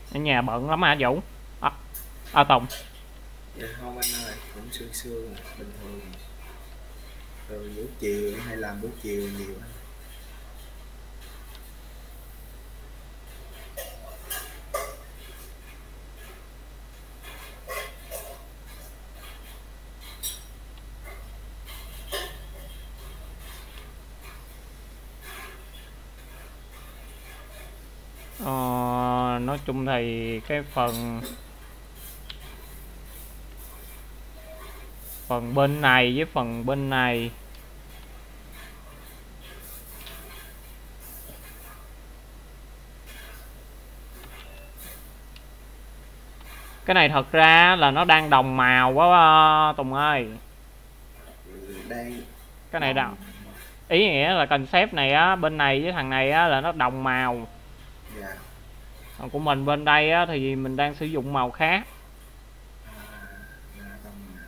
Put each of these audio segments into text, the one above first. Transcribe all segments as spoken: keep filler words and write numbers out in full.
Ở nhà bận lắm hả Vũ? À, à Tùng. Dạ không anh ơi, cũng sương sương à, bình thường. Rồi buổi chiều em hay làm buổi chiều nhiều anh. Ờ, nói chung thì cái phần phần bên này với phần bên này, cái này thật ra là nó đang đồng màu quá ờ, Tùng ơi. Đang Cái này đâu, đồng. ý nghĩa là concept này á, bên này với thằng này á là nó đồng màu. Dạ. Còn của mình bên đây á thì mình đang sử dụng màu khác. À, là đồng mà.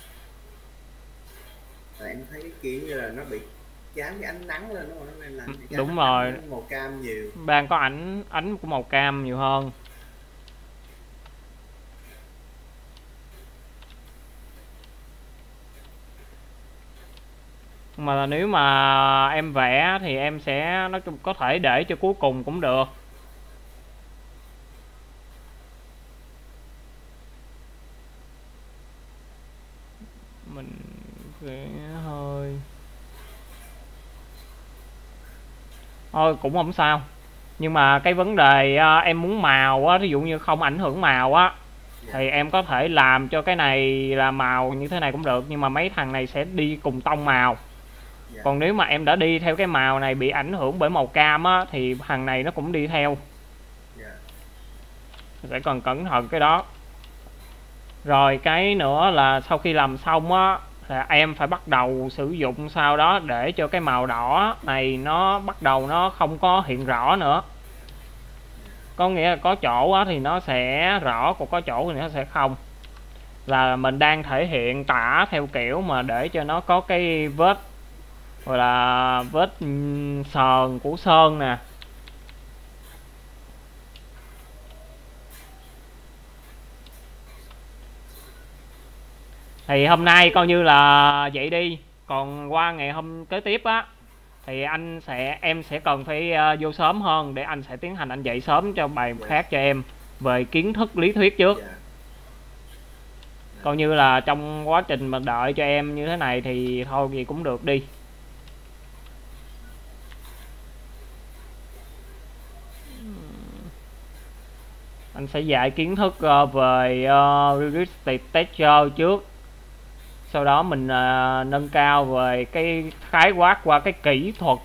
Tại em thấy cái kiểu như là nó bị chám cái ánh nắng lên đúng không? Nó nên làm cái Đúng ánh nắng rồi, nó màu cam nhiều. đang có ảnh ánh của màu cam nhiều hơn. Mà nếu mà em vẽ thì em sẽ nói chung có thể để cho cuối cùng cũng được. Mình vẽ hơi thôi cũng không sao. Nhưng mà cái vấn đề à, em muốn màu á, ví dụ như không ảnh hưởng màu á, Dạ. thì em có thể làm cho cái này là màu như thế này cũng được, nhưng mà mấy thằng này sẽ đi cùng tông màu. Dạ. Còn nếu mà em đã đi theo cái màu này bị ảnh hưởng bởi màu cam á thì thằng này nó cũng đi theo. Dạ. Sẽ cần cẩn thận cái đó. Rồi cái nữa là sau khi làm xong á là em phải bắt đầu sử dụng sau đó để cho cái màu đỏ này nó bắt đầu nó không có hiện rõ nữa. Có nghĩa là có chỗ á thì nó sẽ rõ, còn có chỗ thì nó sẽ không. Là mình đang thể hiện tả theo kiểu mà để cho nó có cái vết, gọi là vết sờn của sơn nè. Thì hôm nay coi như là vậy đi, còn qua ngày hôm kế tiếp á thì anh sẽ em sẽ cần phải uh, vô sớm hơn để anh sẽ tiến hành anh dạy sớm cho bài Dạ. khác cho em về kiến thức lý thuyết trước. Dạ. Coi như là trong quá trình mà đợi cho em như thế này thì thôi gì cũng được đi. Anh sẽ dạy kiến thức uh, về uh, heuristic texture trước, sau đó mình uh, nâng cao về cái khái quát qua cái kỹ thuật.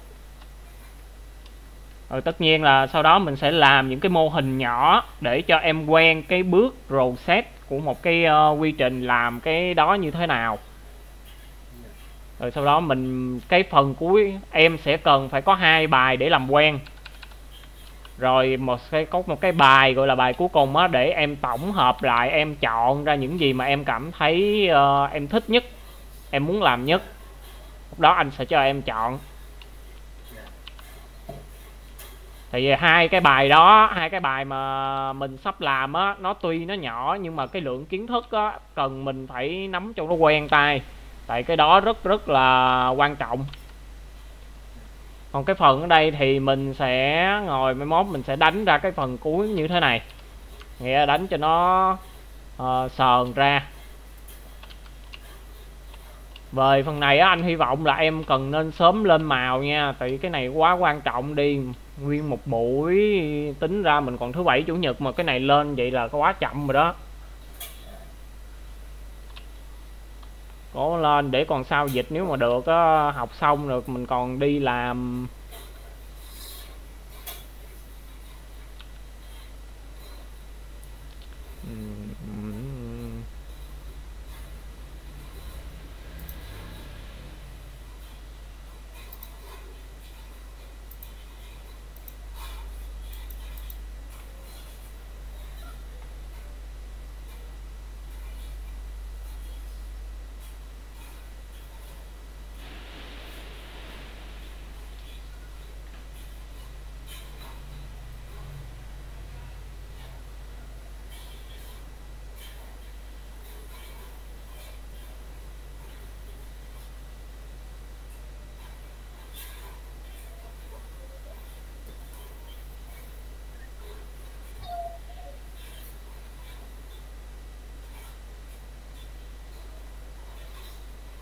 Rồi tất nhiên là sau đó mình sẽ làm những cái mô hình nhỏ để cho em quen cái bước process của một cái uh, quy trình làm cái đó như thế nào. Rồi sau đó mình cái phần cuối em sẽ cần phải có hai bài để làm quen. Rồi một cái có một cái bài gọi là bài cuối cùng á, để em tổng hợp lại, em chọn ra những gì mà em cảm thấy uh, em thích nhất, em muốn làm nhất. Lúc đó anh sẽ cho em chọn. Thì hai cái bài đó, hai cái bài mà mình sắp làm á, nó tuy nó nhỏ nhưng mà cái lượng kiến thức á cần mình phải nắm cho nó quen tay. Tại cái đó rất rất là quan trọng. Còn cái phần ở đây thì mình sẽ ngồi mai mốt mình sẽ đánh ra cái phần cuối như thế này. Nghĩa là đánh cho nó uh, sờn ra. Về phần này á, anh hy vọng là em cần nên sớm lên màu nha. Tại vì cái này quá quan trọng đi. Nguyên một buổi tính ra mình còn thứ bảy chủ nhật mà cái này lên vậy là quá chậm rồi đó. Cố lên để còn sau dịch nếu mà được á, học xong được mình còn đi làm.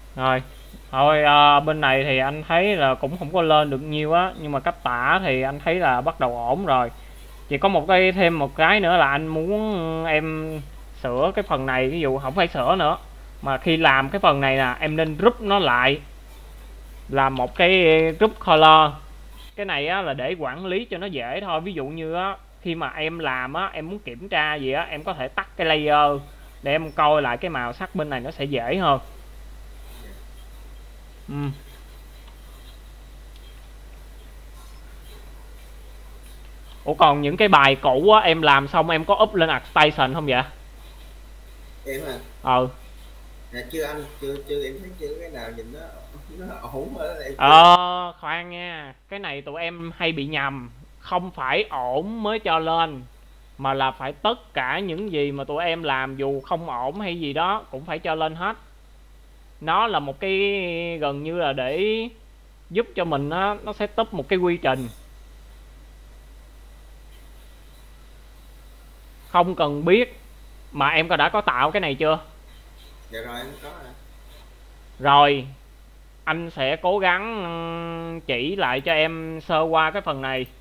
Rồi thôi, à, bên này thì anh thấy là cũng không có lên được nhiều á, nhưng mà cách tả thì anh thấy là bắt đầu ổn rồi. Chỉ có một cái thêm một cái nữa là anh muốn em sửa cái phần này, ví dụ không phải sửa nữa mà khi làm cái phần này nè em nên group nó lại làm một cái group color. Cái này á là để quản lý cho nó dễ thôi, ví dụ như á khi mà em làm á em muốn kiểm tra gì á em có thể tắt cái layer để em coi lại cái màu sắc bên này nó sẽ dễ hơn. Ừ. Ủa còn những cái bài cũ á em làm xong em có up lên ArcStation không vậy? Em à? Ờ. Dạ chưa anh, chưa chưa em thấy chưa cái nào nhìn nó nó ổn hết em. Ờ khoan nha, cái này tụi em hay bị nhầm, không phải ổn mới cho lên mà là phải tất cả những gì mà tụi em làm dù không ổn hay gì đó cũng phải cho lên hết. Nó là một cái gần như là để giúp cho mình á, nó set up một cái quy trình. Không cần biết mà em có đã có tạo cái này chưa? Dạ rồi em có rồi. Rồi anh sẽ cố gắng chỉ lại cho em sơ qua cái phần này.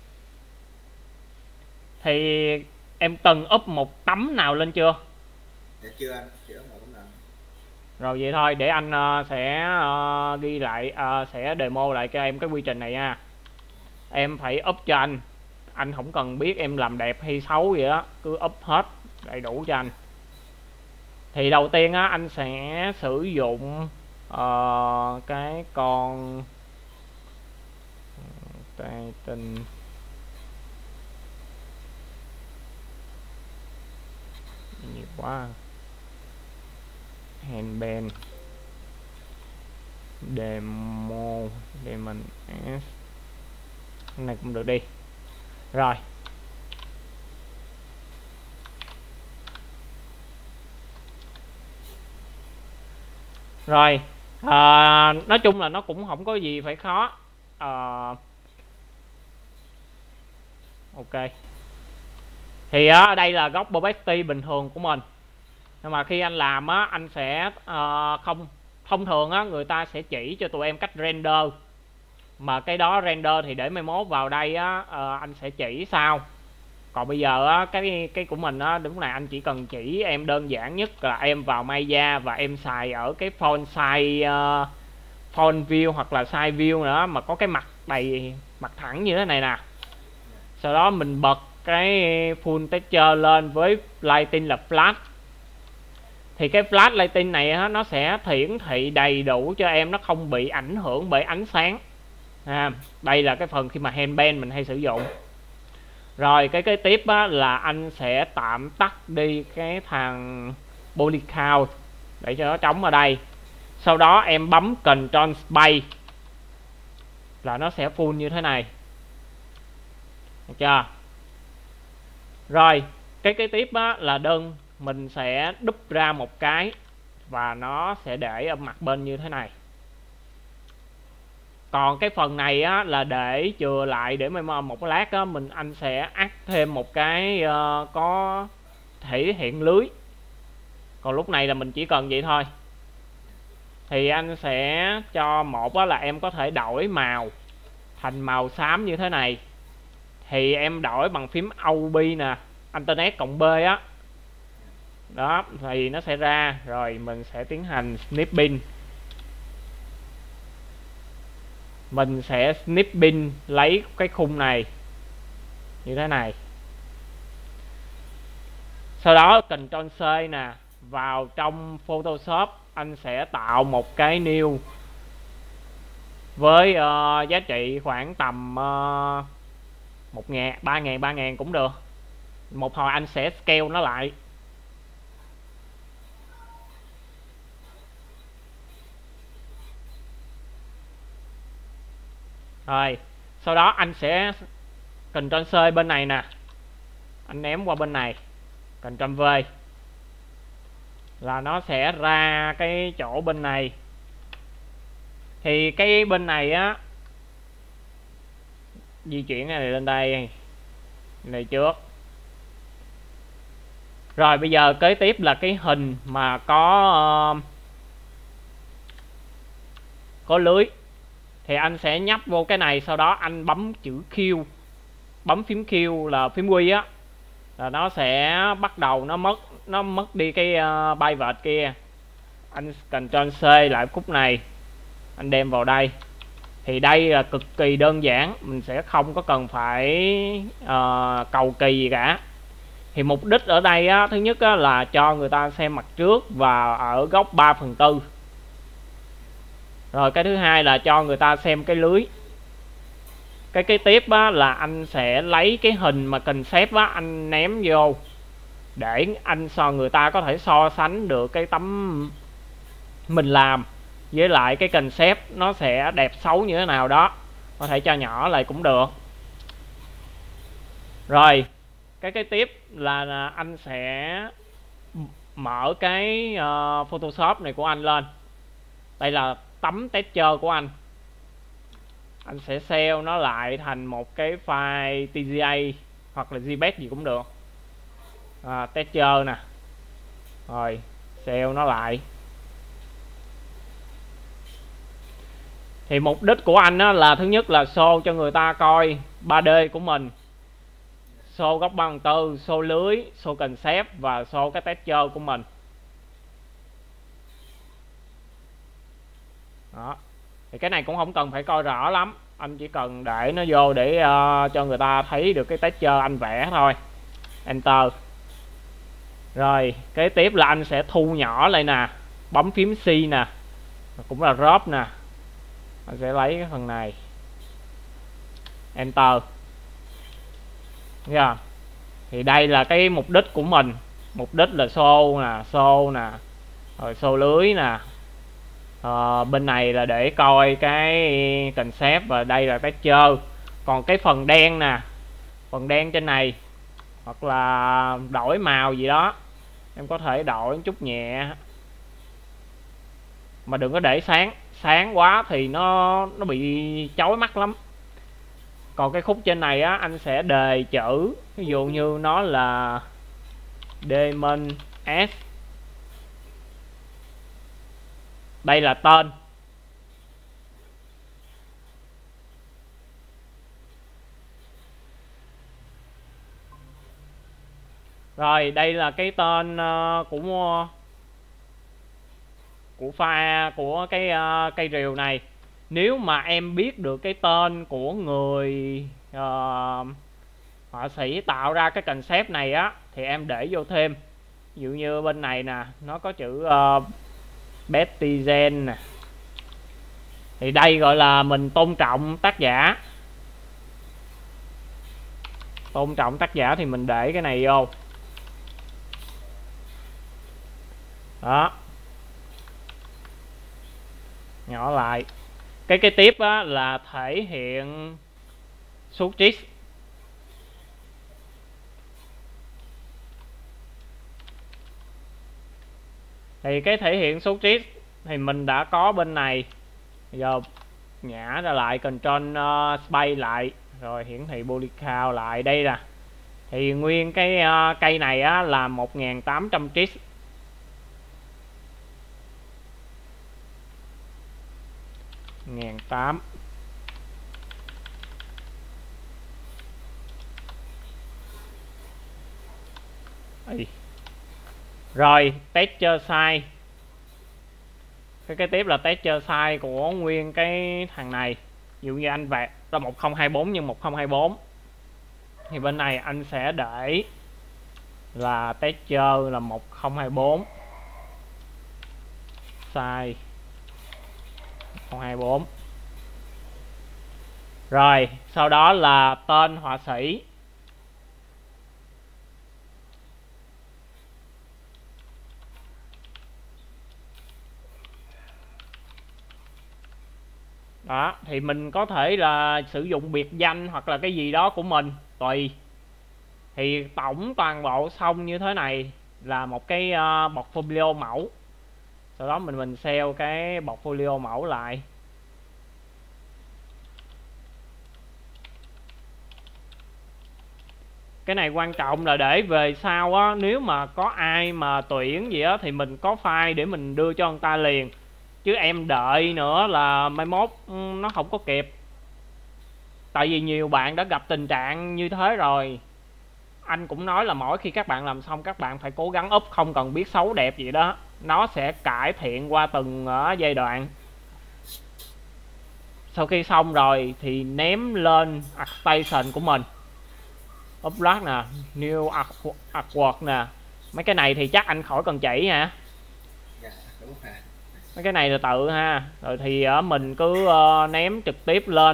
Thì em từng up một tấm nào lên chưa? Dạ chưa anh, chưa up một tấm nào. Rồi vậy thôi, để anh uh, sẽ uh, ghi lại, uh, sẽ demo lại cho em cái quy trình này nha. Em phải up cho anh. Anh không cần biết em làm đẹp hay xấu gì đó, cứ up hết đầy đủ cho anh. Thì đầu tiên á anh sẽ sử dụng uh, cái con Titan nhiều quá, handband demo Demon S, cái này cũng được đi. Rồi rồi à, nói chung là nó cũng không có gì phải khó. à, ok thì ở đây là góc opacity bình thường của mình, nhưng mà khi anh làm á anh sẽ uh, không thông thường á người ta sẽ chỉ cho tụi em cách render, mà cái đó render thì để mai mốt vào đây á uh, anh sẽ chỉ sau. Còn bây giờ á cái cái của mình á đúng này anh chỉ cần chỉ em đơn giản nhất là em vào Maya và em xài ở cái font size uh, font view hoặc là size view nữa mà có cái mặt đầy mặt thẳng như thế này nè. Sau đó mình bật cái full texture lên với lighting là flat. Thì cái flash lighting này á, nó sẽ hiển thị đầy đủ cho em, nó không bị ảnh hưởng bởi ánh sáng. À, đây là cái phần khi mà handband mình hay sử dụng. Rồi cái kế tiếp á, là anh sẽ tạm tắt đi cái thằng body count để cho nó trống ở đây. Sau đó em bấm Control Space là nó sẽ full như thế này. Được chưa? Rồi cái kế tiếp á, là đơn mình sẽ đúp ra một cái và nó sẽ để ở mặt bên như thế này. Còn cái phần này á, là để chừa lại để mà một lát á, mình anh sẽ add thêm một cái uh, có thể hiện lưới. Còn lúc này là mình chỉ cần vậy thôi. Thì anh sẽ cho một á, là em có thể đổi màu thành màu xám như thế này. Thì em đổi bằng phím Alt B nè, Internet cộng B á. Đó thì nó sẽ ra. Rồi mình sẽ tiến hành snipping. Mình sẽ snipping lấy cái khung này như thế này. Sau đó Ctrl C nè, vào trong Photoshop anh sẽ tạo một cái new với uh, giá trị khoảng tầm uh, một ngàn, ba ngàn, ba ngàn cũng được. Một hồi anh sẽ scale nó lại. Rồi sau đó anh sẽ Ctrl C bên này nè, anh ném qua bên này, Ctrl V là nó sẽ ra cái chỗ bên này. Thì cái bên này á, di chuyển cái này lên đây này trước. Rồi bây giờ kế tiếp là cái hình mà có uh, có lưới thì anh sẽ nhấp vô cái này, sau đó anh bấm chữ Q, bấm phím Q là phím quy á, là nó sẽ bắt đầu nó mất nó mất đi cái uh, bay vợt kia. Anh Ctrl C lại khúc này, anh đem vào đây. Thì đây là cực kỳ đơn giản, mình sẽ không có cần phải uh, cầu kỳ gì cả. Thì mục đích ở đây á, thứ nhất á, là cho người ta xem mặt trước và ở góc ba phần tư. Rồi cái thứ hai là cho người ta xem cái lưới. Cái kế tiếp á, là anh sẽ lấy cái hình mà concept á, anh ném vô để anh so người ta có thể so sánh được cái tấm mình làm với lại cái concept nó sẽ đẹp xấu như thế nào đó. Có thể cho nhỏ lại cũng được. Rồi cái kế tiếp là, là anh sẽ mở cái uh, Photoshop này của anh lên. Đây là tấm texture của anh. Anh sẽ save nó lại thành một cái file tê giê a hoặc là jpeg gì cũng được. À, texture nè. Rồi save nó lại. Thì mục đích của anh á, là thứ nhất là show cho người ta coi ba D của mình, show góc ba phần tư, show lưới, show concept và show cái texture của mình. Đó. Thì cái này cũng không cần phải coi rõ lắm, anh chỉ cần để nó vô để uh, cho người ta thấy được cái texture anh vẽ thôi. Enter. Rồi kế tiếp là anh sẽ thu nhỏ lại nè, bấm phím C nè, cũng là crop nè. Anh sẽ lấy cái phần này, Enter. Yeah. Thì đây là cái mục đích của mình. Mục đích là show nè, show nè, rồi show lưới nè. À, bên này là để coi cái concept và đây là texture. Còn cái phần đen nè, phần đen trên này hoặc là đổi màu gì đó, em có thể đổi một chút nhẹ, mà đừng có để sáng sáng quá thì nó nó bị chói mắt lắm. Còn cái khúc trên này á, anh sẽ đề chữ, ví dụ như nó là Demon S, đây là tên. Rồi đây là cái tên uh, của của pha của cái uh, cây rìu này. Nếu mà em biết được cái tên của người uh, họa sĩ tạo ra cái concept này á, thì em để vô thêm. Ví dụ như bên này nè, nó có chữ uh, Betizen nè. Thì đây gọi là mình tôn trọng tác giả. Tôn trọng tác giả thì mình để cái này vô. Đó. Nhỏ lại. Cái cái tiếp á, là thể hiện số trích. Thì cái thể hiện số trích thì mình đã có bên này. Giờ nhả ra lại, Ctrl uh, Space lại, rồi hiển thị polycount lại. Đây nè. Thì nguyên cái uh, cây này á, là một nghìn tám trăm trích. một nghìn tám trăm. Rồi texture size. Cái cái tiếp là texture size của nguyên cái thằng này. Ví dụ như anh vẽ là một không hai bốn nhân một không hai bốn, thì bên này anh sẽ để là texture là một không hai bốn, size một không hai bốn. Rồi sau đó là tên họa sĩ. Đó, thì mình có thể là sử dụng biệt danh hoặc là cái gì đó của mình, tùy. Thì tổng toàn bộ xong như thế này là một cái uh, portfolio mẫu. Sau đó mình mình save cái portfolio mẫu lại. Cái này quan trọng là để về sau á, nếu mà có ai mà tuyển gì á thì mình có file để mình đưa cho người ta liền. chứ em đợi nữa là mai mốt nó không có kịp. Tại vì nhiều bạn đã gặp tình trạng như thế rồi. Anh cũng nói là mỗi khi các bạn làm xong các bạn phải cố gắng up, không cần biết xấu đẹp gì đó, nó sẽ cải thiện qua từng uh, giai đoạn. Sau khi xong rồi thì ném lên ArtStation của mình, upload nè, new artwork nè, mấy cái này thì chắc anh khỏi cần chỉ hả? Dạ đúng rồi. Mấy cái này là tự ha, rồi thì uh, mình cứ uh, ném trực tiếp lên.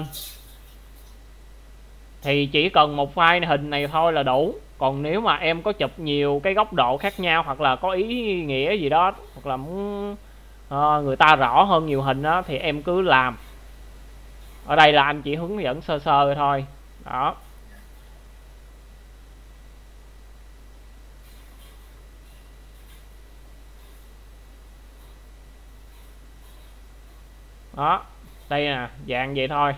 Thì chỉ cần một file hình này thôi là đủ. Còn nếu mà em có chụp nhiều cái góc độ khác nhau, hoặc là có ý nghĩa gì đó, hoặc là muốn uh, người ta rõ hơn nhiều hình đó, thì em cứ làm. Ở đây là anh chỉ hướng dẫn sơ sơ thôi. Đó. Đó. Đây nè, dạng vậy thôi.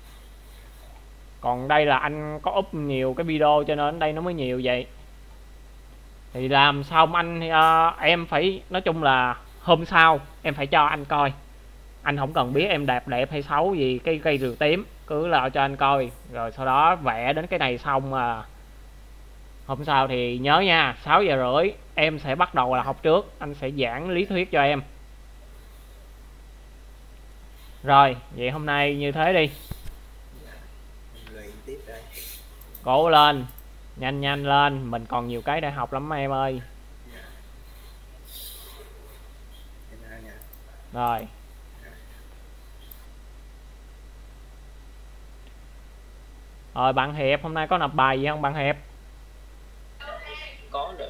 Còn đây là anh có up nhiều cái video cho nên đây nó mới nhiều vậy. Thì làm xong anh uh, em phải, nói chung là hôm sau em phải cho anh coi. Anh không cần biết em đẹp đẹp hay xấu gì cái cây rượu tím, cứ là cho anh coi. Rồi sau đó vẽ đến cái này xong à, hôm sau thì nhớ nha, sáu giờ rưỡi em sẽ bắt đầu là học trước. Anh sẽ giảng lý thuyết cho em. Rồi, vậy hôm nay như thế đi. Luyện tiếp đây. Cố lên, nhanh nhanh lên, mình còn nhiều cái để học lắm em ơi. Rồi. Rồi bạn Hiệp, hôm nay có nộp bài gì không bạn Hiệp? Có được.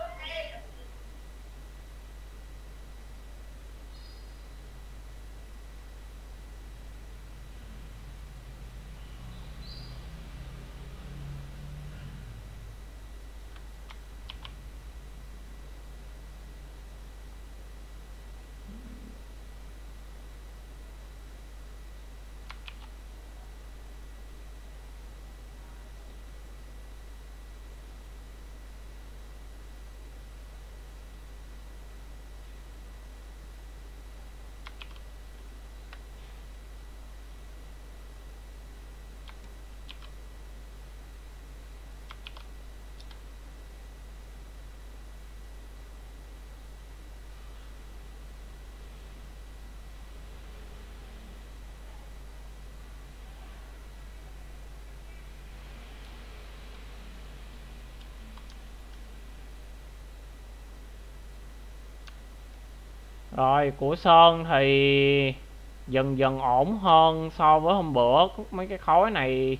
Rồi của Sơn thì dần dần ổn hơn so với hôm bữa. Mấy cái khối này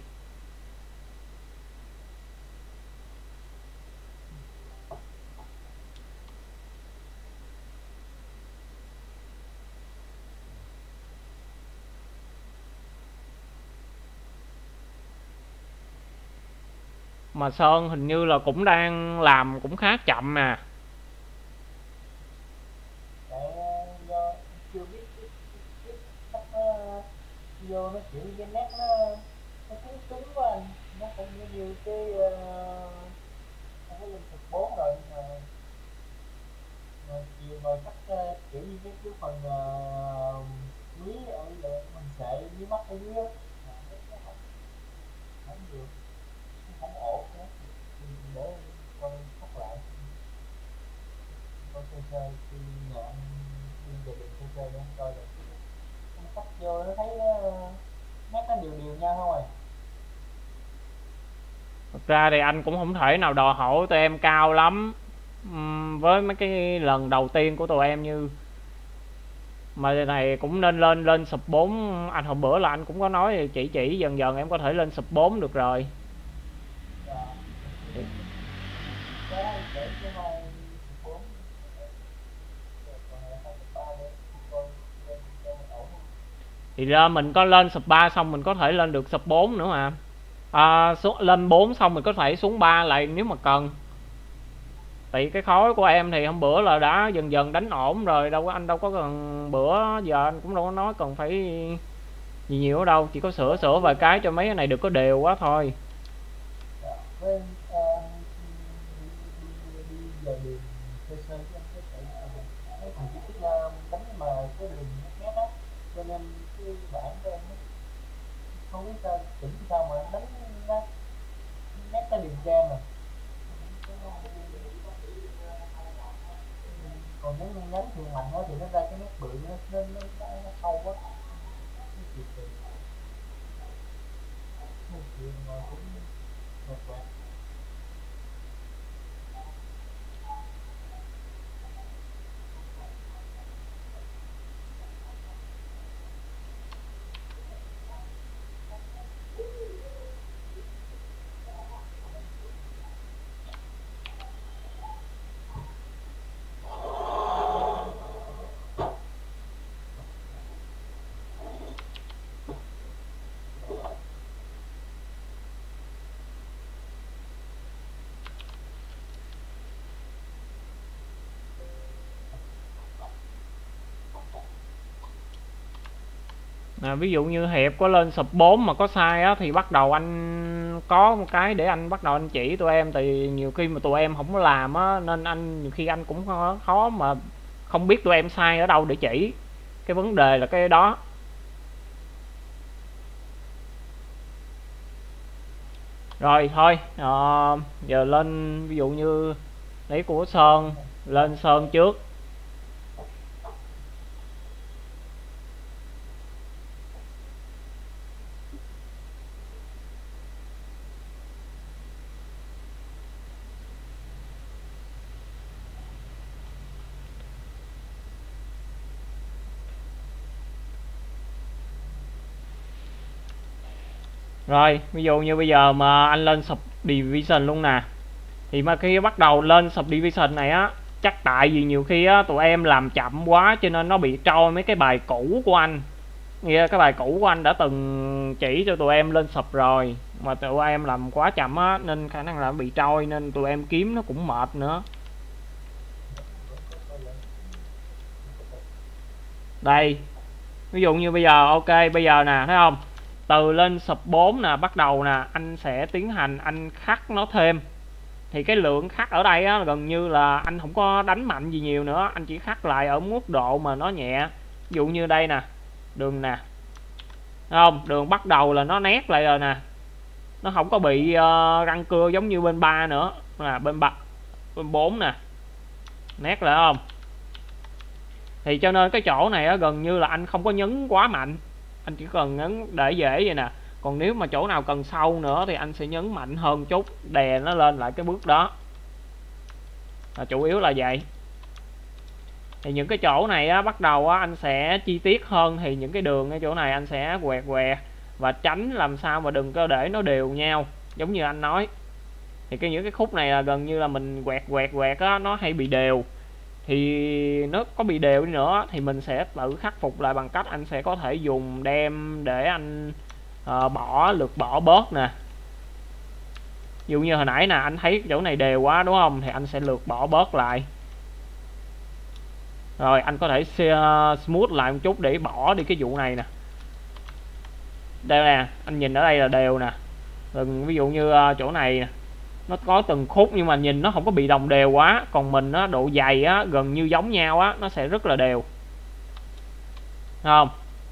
mà Sơn hình như là cũng đang làm cũng khá chậm nè. Vô nó chịu cái nét nó nó cứng cứng quá anh, nó không như cái uh, cái linh thực bốn rồi mà, mà chiều mà cắt uh, kiểu như cái cái phần uh, lưới ở mình sệ dưới mắt ở dưới á, nó không không được, nó không ổn nữa. Để con cắt lại con sơ sơ khi nhà anh đi về đường sơ sơ để anh coi được anh cắt vô nó thấy uh, nét nó đều đều nhau thôi. Thực ra thì anh cũng không thể nào đòi hỏi tụi em cao lắm uhm, với mấy cái lần đầu tiên của tụi em như mà này cũng nên lên lên sub bốn. Anh hôm bữa là anh cũng có nói chỉ chỉ dần dần em có thể lên sub bốn được rồi. Thì ra mình có lên sub ba xong mình có thể lên được sub bốn nữa mà. À, xuống, lên bốn xong mình có thể xuống ba lại nếu mà cần. Tại cái khối của em thì hôm bữa là đã dần dần đánh ổn rồi, đâu có anh đâu có cần bữa giờ anh cũng đâu có nói cần phải gì nhiều ở đâu, chỉ có sửa sửa vài cái cho mấy cái này được có đều quá thôi. mạnh quá thì nó ra cái nét bự, nó nó nó, nó, nó sâu quá, nó kỳ kỳ, nó chuyện mà cũng mệt mỏi. À, ví dụ như Hiệp có lên sub bốn mà có sai á thì bắt đầu anh có một cái để anh bắt đầu anh chỉ tụi em, thì nhiều khi mà tụi em không có làm á nên anh nhiều khi anh cũng khó, khó mà không biết tụi em sai ở đâu để chỉ. Cái vấn đề là cái đó. Rồi thôi, à, giờ lên ví dụ như lấy của Sơn, lên Sơn trước. Rồi, ví dụ như bây giờ mà anh lên sub division luôn nè, thì mà khi bắt đầu lên sub division này á, chắc tại vì nhiều khi á tụi em làm chậm quá cho nên nó bị trôi mấy cái bài cũ của anh. Nghĩa cái bài cũ của anh đã từng chỉ cho tụi em lên sub rồi mà tụi em làm quá chậm á nên khả năng là bị trôi, nên tụi em kiếm nó cũng mệt nữa. Đây, ví dụ như bây giờ ok, bây giờ nè, thấy không? Từ lên sub bốn nè, bắt đầu nè, anh sẽ tiến hành anh khắc nó thêm. Thì cái lượng khắc ở đây á gần như là anh không có đánh mạnh gì nhiều nữa, anh chỉ khắc lại ở mức độ mà nó nhẹ. Ví dụ như đây nè, đường nè, thấy không? Đường bắt đầu là nó nét lại rồi nè, nó không có bị uh, răng cưa giống như bên ba nữa, là bên ba, bên bốn nè, nét lại không? Thì cho nên cái chỗ này á gần như là anh không có nhấn quá mạnh, anh chỉ cần nhấn để dễ vậy nè. Còn nếu mà chỗ nào cần sâu nữa thì anh sẽ nhấn mạnh hơn chút, đè nó lên lại cái bước đó, là chủ yếu là vậy. Thì những cái chỗ này á bắt đầu á anh sẽ chi tiết hơn, thì những cái đường ở chỗ này anh sẽ quẹt quẹt và tránh làm sao mà đừng có để nó đều nhau giống như anh nói. Thì cái những cái khúc này là gần như là mình quẹt quẹt quẹt á, nó hay bị đều. Thì nó có bị đều đi nữa thì mình sẽ tự khắc phục lại bằng cách anh sẽ có thể dùng đem để anh uh, bỏ lược bỏ bớt nè. Ví dụ như hồi nãy nè, anh thấy chỗ này đều quá đúng không, thì anh sẽ lược bỏ bớt lại. Rồi anh có thể uh, smooth lại một chút để bỏ đi cái vụ này nè. Đây nè, anh nhìn ở đây là đều nè. Rồi ví dụ như uh, chỗ này nè, nó có từng khúc nhưng mà nhìn nó không có bị đồng đều quá. Còn mình á, độ dày á, gần như giống nhau á, nó sẽ rất là đều, thấy không?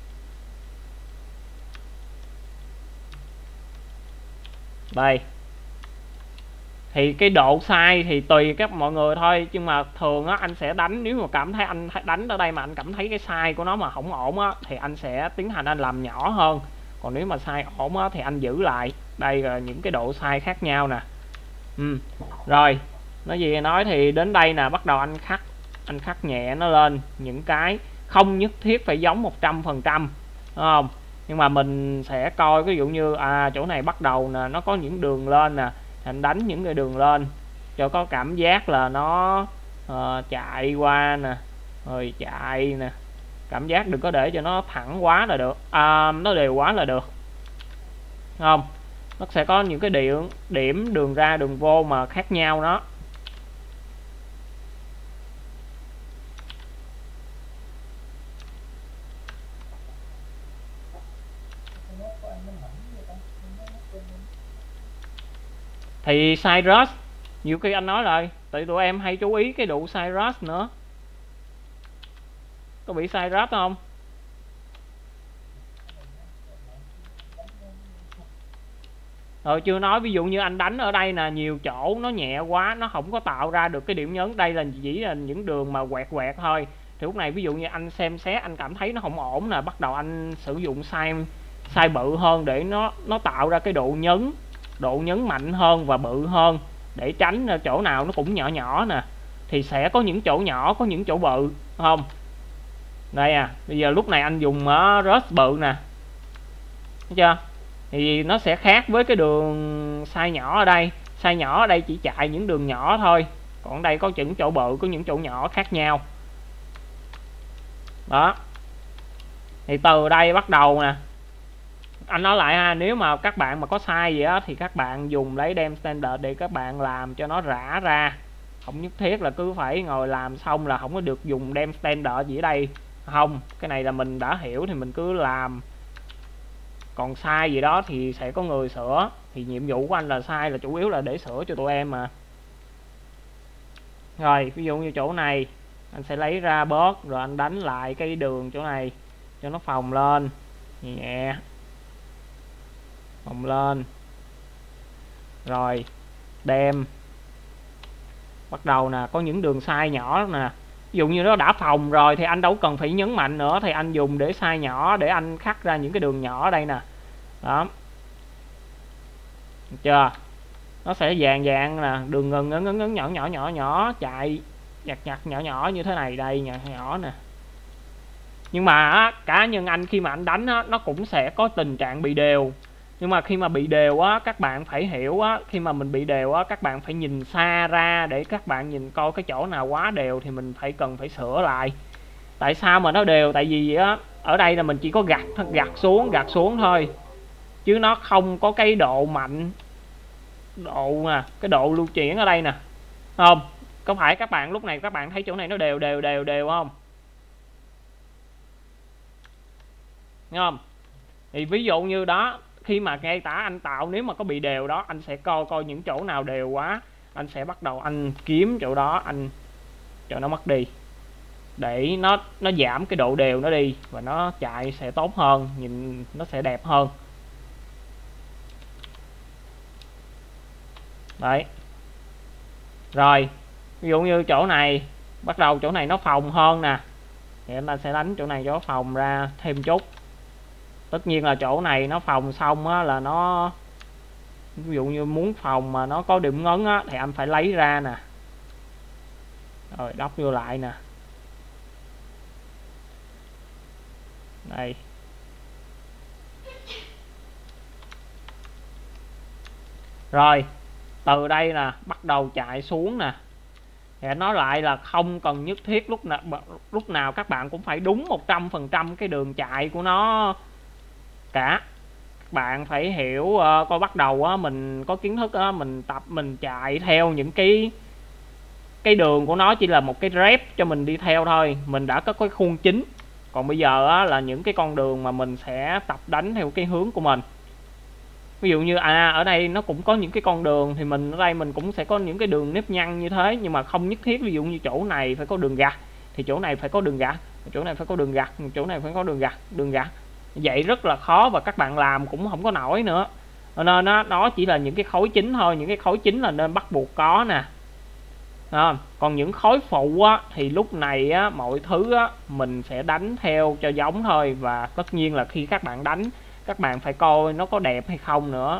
Đây. Thì cái độ sai thì tùy các mọi người thôi, nhưng mà thường á anh sẽ đánh, nếu mà cảm thấy anh đánh ở đây mà anh cảm thấy cái sai của nó mà không ổn á thì anh sẽ tiến hành anh làm nhỏ hơn. Còn nếu mà sai ổn á thì anh giữ lại. Đây là những cái độ sai khác nhau nè. Ừ. Rồi, nói gì nói thì đến đây nè, bắt đầu anh khắc anh khắc nhẹ nó lên, những cái không nhất thiết phải giống một trăm phần trăm, đúng không? Nhưng mà mình sẽ coi ví dụ như à chỗ này bắt đầu nè, nó có những đường lên nè, anh đánh những cái đường lên cho có cảm giác là nó uh, chạy qua nè, rồi chạy nè, cảm giác đừng có để cho nó thẳng quá là được, à, nó đều quá là được, không? Nó sẽ có những cái điểm điểm đường ra đường vô mà khác nhau đó. Thì Cyrus nhiều khi anh nói rồi, tại tụi em hay chú ý cái độ Cyrus nữa. Có bị Cyrus không? Rồi chưa nói ví dụ như anh đánh ở đây nè, nhiều chỗ nó nhẹ quá, nó không có tạo ra được cái điểm nhấn. Đây là chỉ là những đường mà quẹt quẹt thôi. thì lúc này ví dụ như anh xem xét anh cảm thấy nó không ổn nè, bắt đầu anh sử dụng size size bự hơn để nó nó tạo ra cái độ nhấn độ nhấn mạnh hơn và bự hơn, để tránh chỗ nào nó cũng nhỏ nhỏ nè, thì sẽ có những chỗ nhỏ có những chỗ bự không. Đây à, bây giờ lúc này anh dùng uh, brush bự nè, thấy chưa, thì nó sẽ khác với cái đường size nhỏ ở đây. Size nhỏ ở đây chỉ chạy những đường nhỏ thôi, còn đây có những chỗ bự, có những chỗ nhỏ khác nhau đó. Thì từ đây bắt đầu nè, anh nói lại ha, nếu mà các bạn mà có sai gì á thì các bạn dùng lấy đem standard để các bạn làm cho nó rã ra, không nhất thiết là cứ phải ngồi làm xong là không có được dùng đem standard gì ở đây, không, cái này là mình đã hiểu thì mình cứ làm, còn sai gì đó thì sẽ có người sửa, thì nhiệm vụ của anh là sai là chủ yếu là để sửa cho tụi em mà. Rồi ví dụ như chỗ này anh sẽ lấy ra bớt, rồi anh đánh lại cái đường chỗ này cho nó phồng lên nhẹ, phồng lên, rồi đem bắt đầu nè, có những đường size nhỏ nè, ví dụ như nó đã phồng rồi thì anh đâu cần phải nhấn mạnh nữa, thì anh dùng để size nhỏ để anh khắc ra những cái đường nhỏ ở đây nè đó. Được chưa, nó sẽ dạng dạng nè, đường ngừng ngấn ngấn ngấn nhỏ nhỏ nhỏ nhỏ chạy nhặt nhặt nhỏ nhỏ như thế này, đây nhỏ nhỏ nè. Nhưng mà á, cá nhân anh khi mà anh đánh á, nó cũng sẽ có tình trạng bị đều, nhưng mà khi mà bị đều á, các bạn phải hiểu á, khi mà mình bị đều á, các bạn phải nhìn xa ra để các bạn nhìn coi cái chỗ nào quá đều thì mình phải cần phải sửa lại. Tại sao mà nó đều? Tại vì á, ở đây là mình chỉ có gặt gặt xuống gặt xuống thôi, chứ nó không có cái độ mạnh, độ nè, cái độ lưu chuyển ở đây nè, không? Có phải các bạn lúc này các bạn thấy chỗ này nó đều đều đều đều không? Nghe không? Thì ví dụ như đó, khi mà ngay tả anh tạo nếu mà có bị đều đó, anh sẽ coi coi những chỗ nào đều quá, anh sẽ bắt đầu anh kiếm chỗ đó, anh cho nó mất đi để nó nó giảm cái độ đều nó đi và nó chạy sẽ tốt hơn, nhìn nó sẽ đẹp hơn. Đấy. Rồi, ví dụ như chỗ này bắt đầu chỗ này nó phồng hơn nè, thì anh ta sẽ đánh chỗ này cho nó phồng ra thêm chút. Tất nhiên là chỗ này nó phồng xong á là nó, ví dụ như muốn phồng mà nó có điểm ngấn á thì anh phải lấy ra nè, rồi đắp vô lại nè, đây. Rồi từ đây là bắt đầu chạy xuống nè, thì anh nói lại là không cần nhất thiết lúc nào lúc nào các bạn cũng phải đúng một trăm phần trăm cái đường chạy của nó cả. Các bạn phải hiểu uh, coi bắt đầu á, mình có kiến thức á, mình tập mình chạy theo những cái cái đường của nó chỉ là một cái rep cho mình đi theo thôi, mình đã có cái khuôn chính. Còn bây giờ á, là những cái con đường mà mình sẽ tập đánh theo cái hướng của mình. Ví dụ như à ở đây nó cũng có những cái con đường, thì mình ở đây mình cũng sẽ có những cái đường nếp nhăn như thế, nhưng mà không nhất thiết. Ví dụ như chỗ này phải có đường gặt thì chỗ này phải có đường gặt, chỗ này phải có đường gặt, chỗ này phải có đường gặt, đường gặt. Vậy rất là khó và các bạn làm cũng không có nổi nữa. Nên nó nó chỉ là những cái khối chính thôi, những cái khối chính là nên bắt buộc có nè. À, còn những khối phụ á, thì lúc này á, mọi thứ á, mình sẽ đánh theo cho giống thôi. Và tất nhiên là khi các bạn đánh, các bạn phải coi nó có đẹp hay không nữa.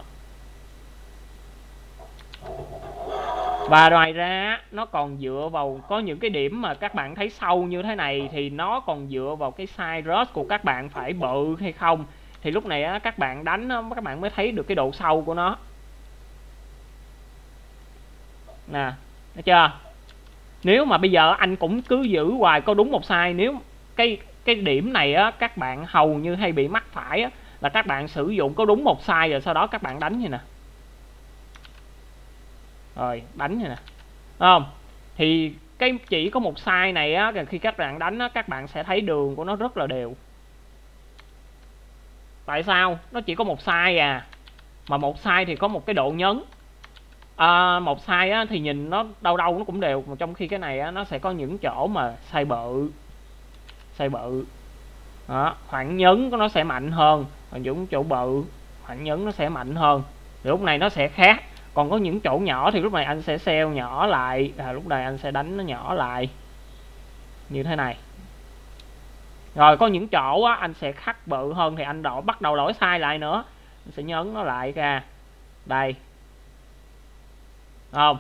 Và ngoài ra nó còn dựa vào, có những cái điểm mà các bạn thấy sâu như thế này thì nó còn dựa vào cái size brush của các bạn phải bự hay không. Thì lúc này á, các bạn đánh á, các bạn mới thấy được cái độ sâu của nó nè, thấy chưa? Nếu mà bây giờ anh cũng cứ giữ hoài có đúng một size, nếu cái cái điểm này á, các bạn hầu như hay bị mắc phải á, là các bạn sử dụng có đúng một size rồi sau đó các bạn đánh như nè, rồi đánh như nè, không? Thì cái chỉ có một size này á, khi các bạn đánh á, các bạn sẽ thấy đường của nó rất là đều. Tại sao? Nó chỉ có một size à, mà một size thì có một cái độ nhấn. À, một size á, thì nhìn nó đâu đâu nó cũng đều, mà trong khi cái này á, nó sẽ có những chỗ mà size bự, size bự đó, khoảng nhấn của nó sẽ mạnh hơn, còn những chỗ bự khoảng nhấn nó sẽ mạnh hơn, thì lúc này nó sẽ khác. Còn có những chỗ nhỏ thì lúc này anh sẽ xeo nhỏ lại, à, lúc này anh sẽ đánh nó nhỏ lại như thế này Rồi có những chỗ á, anh sẽ khắc bự hơn thì anh đổi bắt đầu đổi size lại nữa. Anh sẽ nhấn nó lại ra. Đây. Không?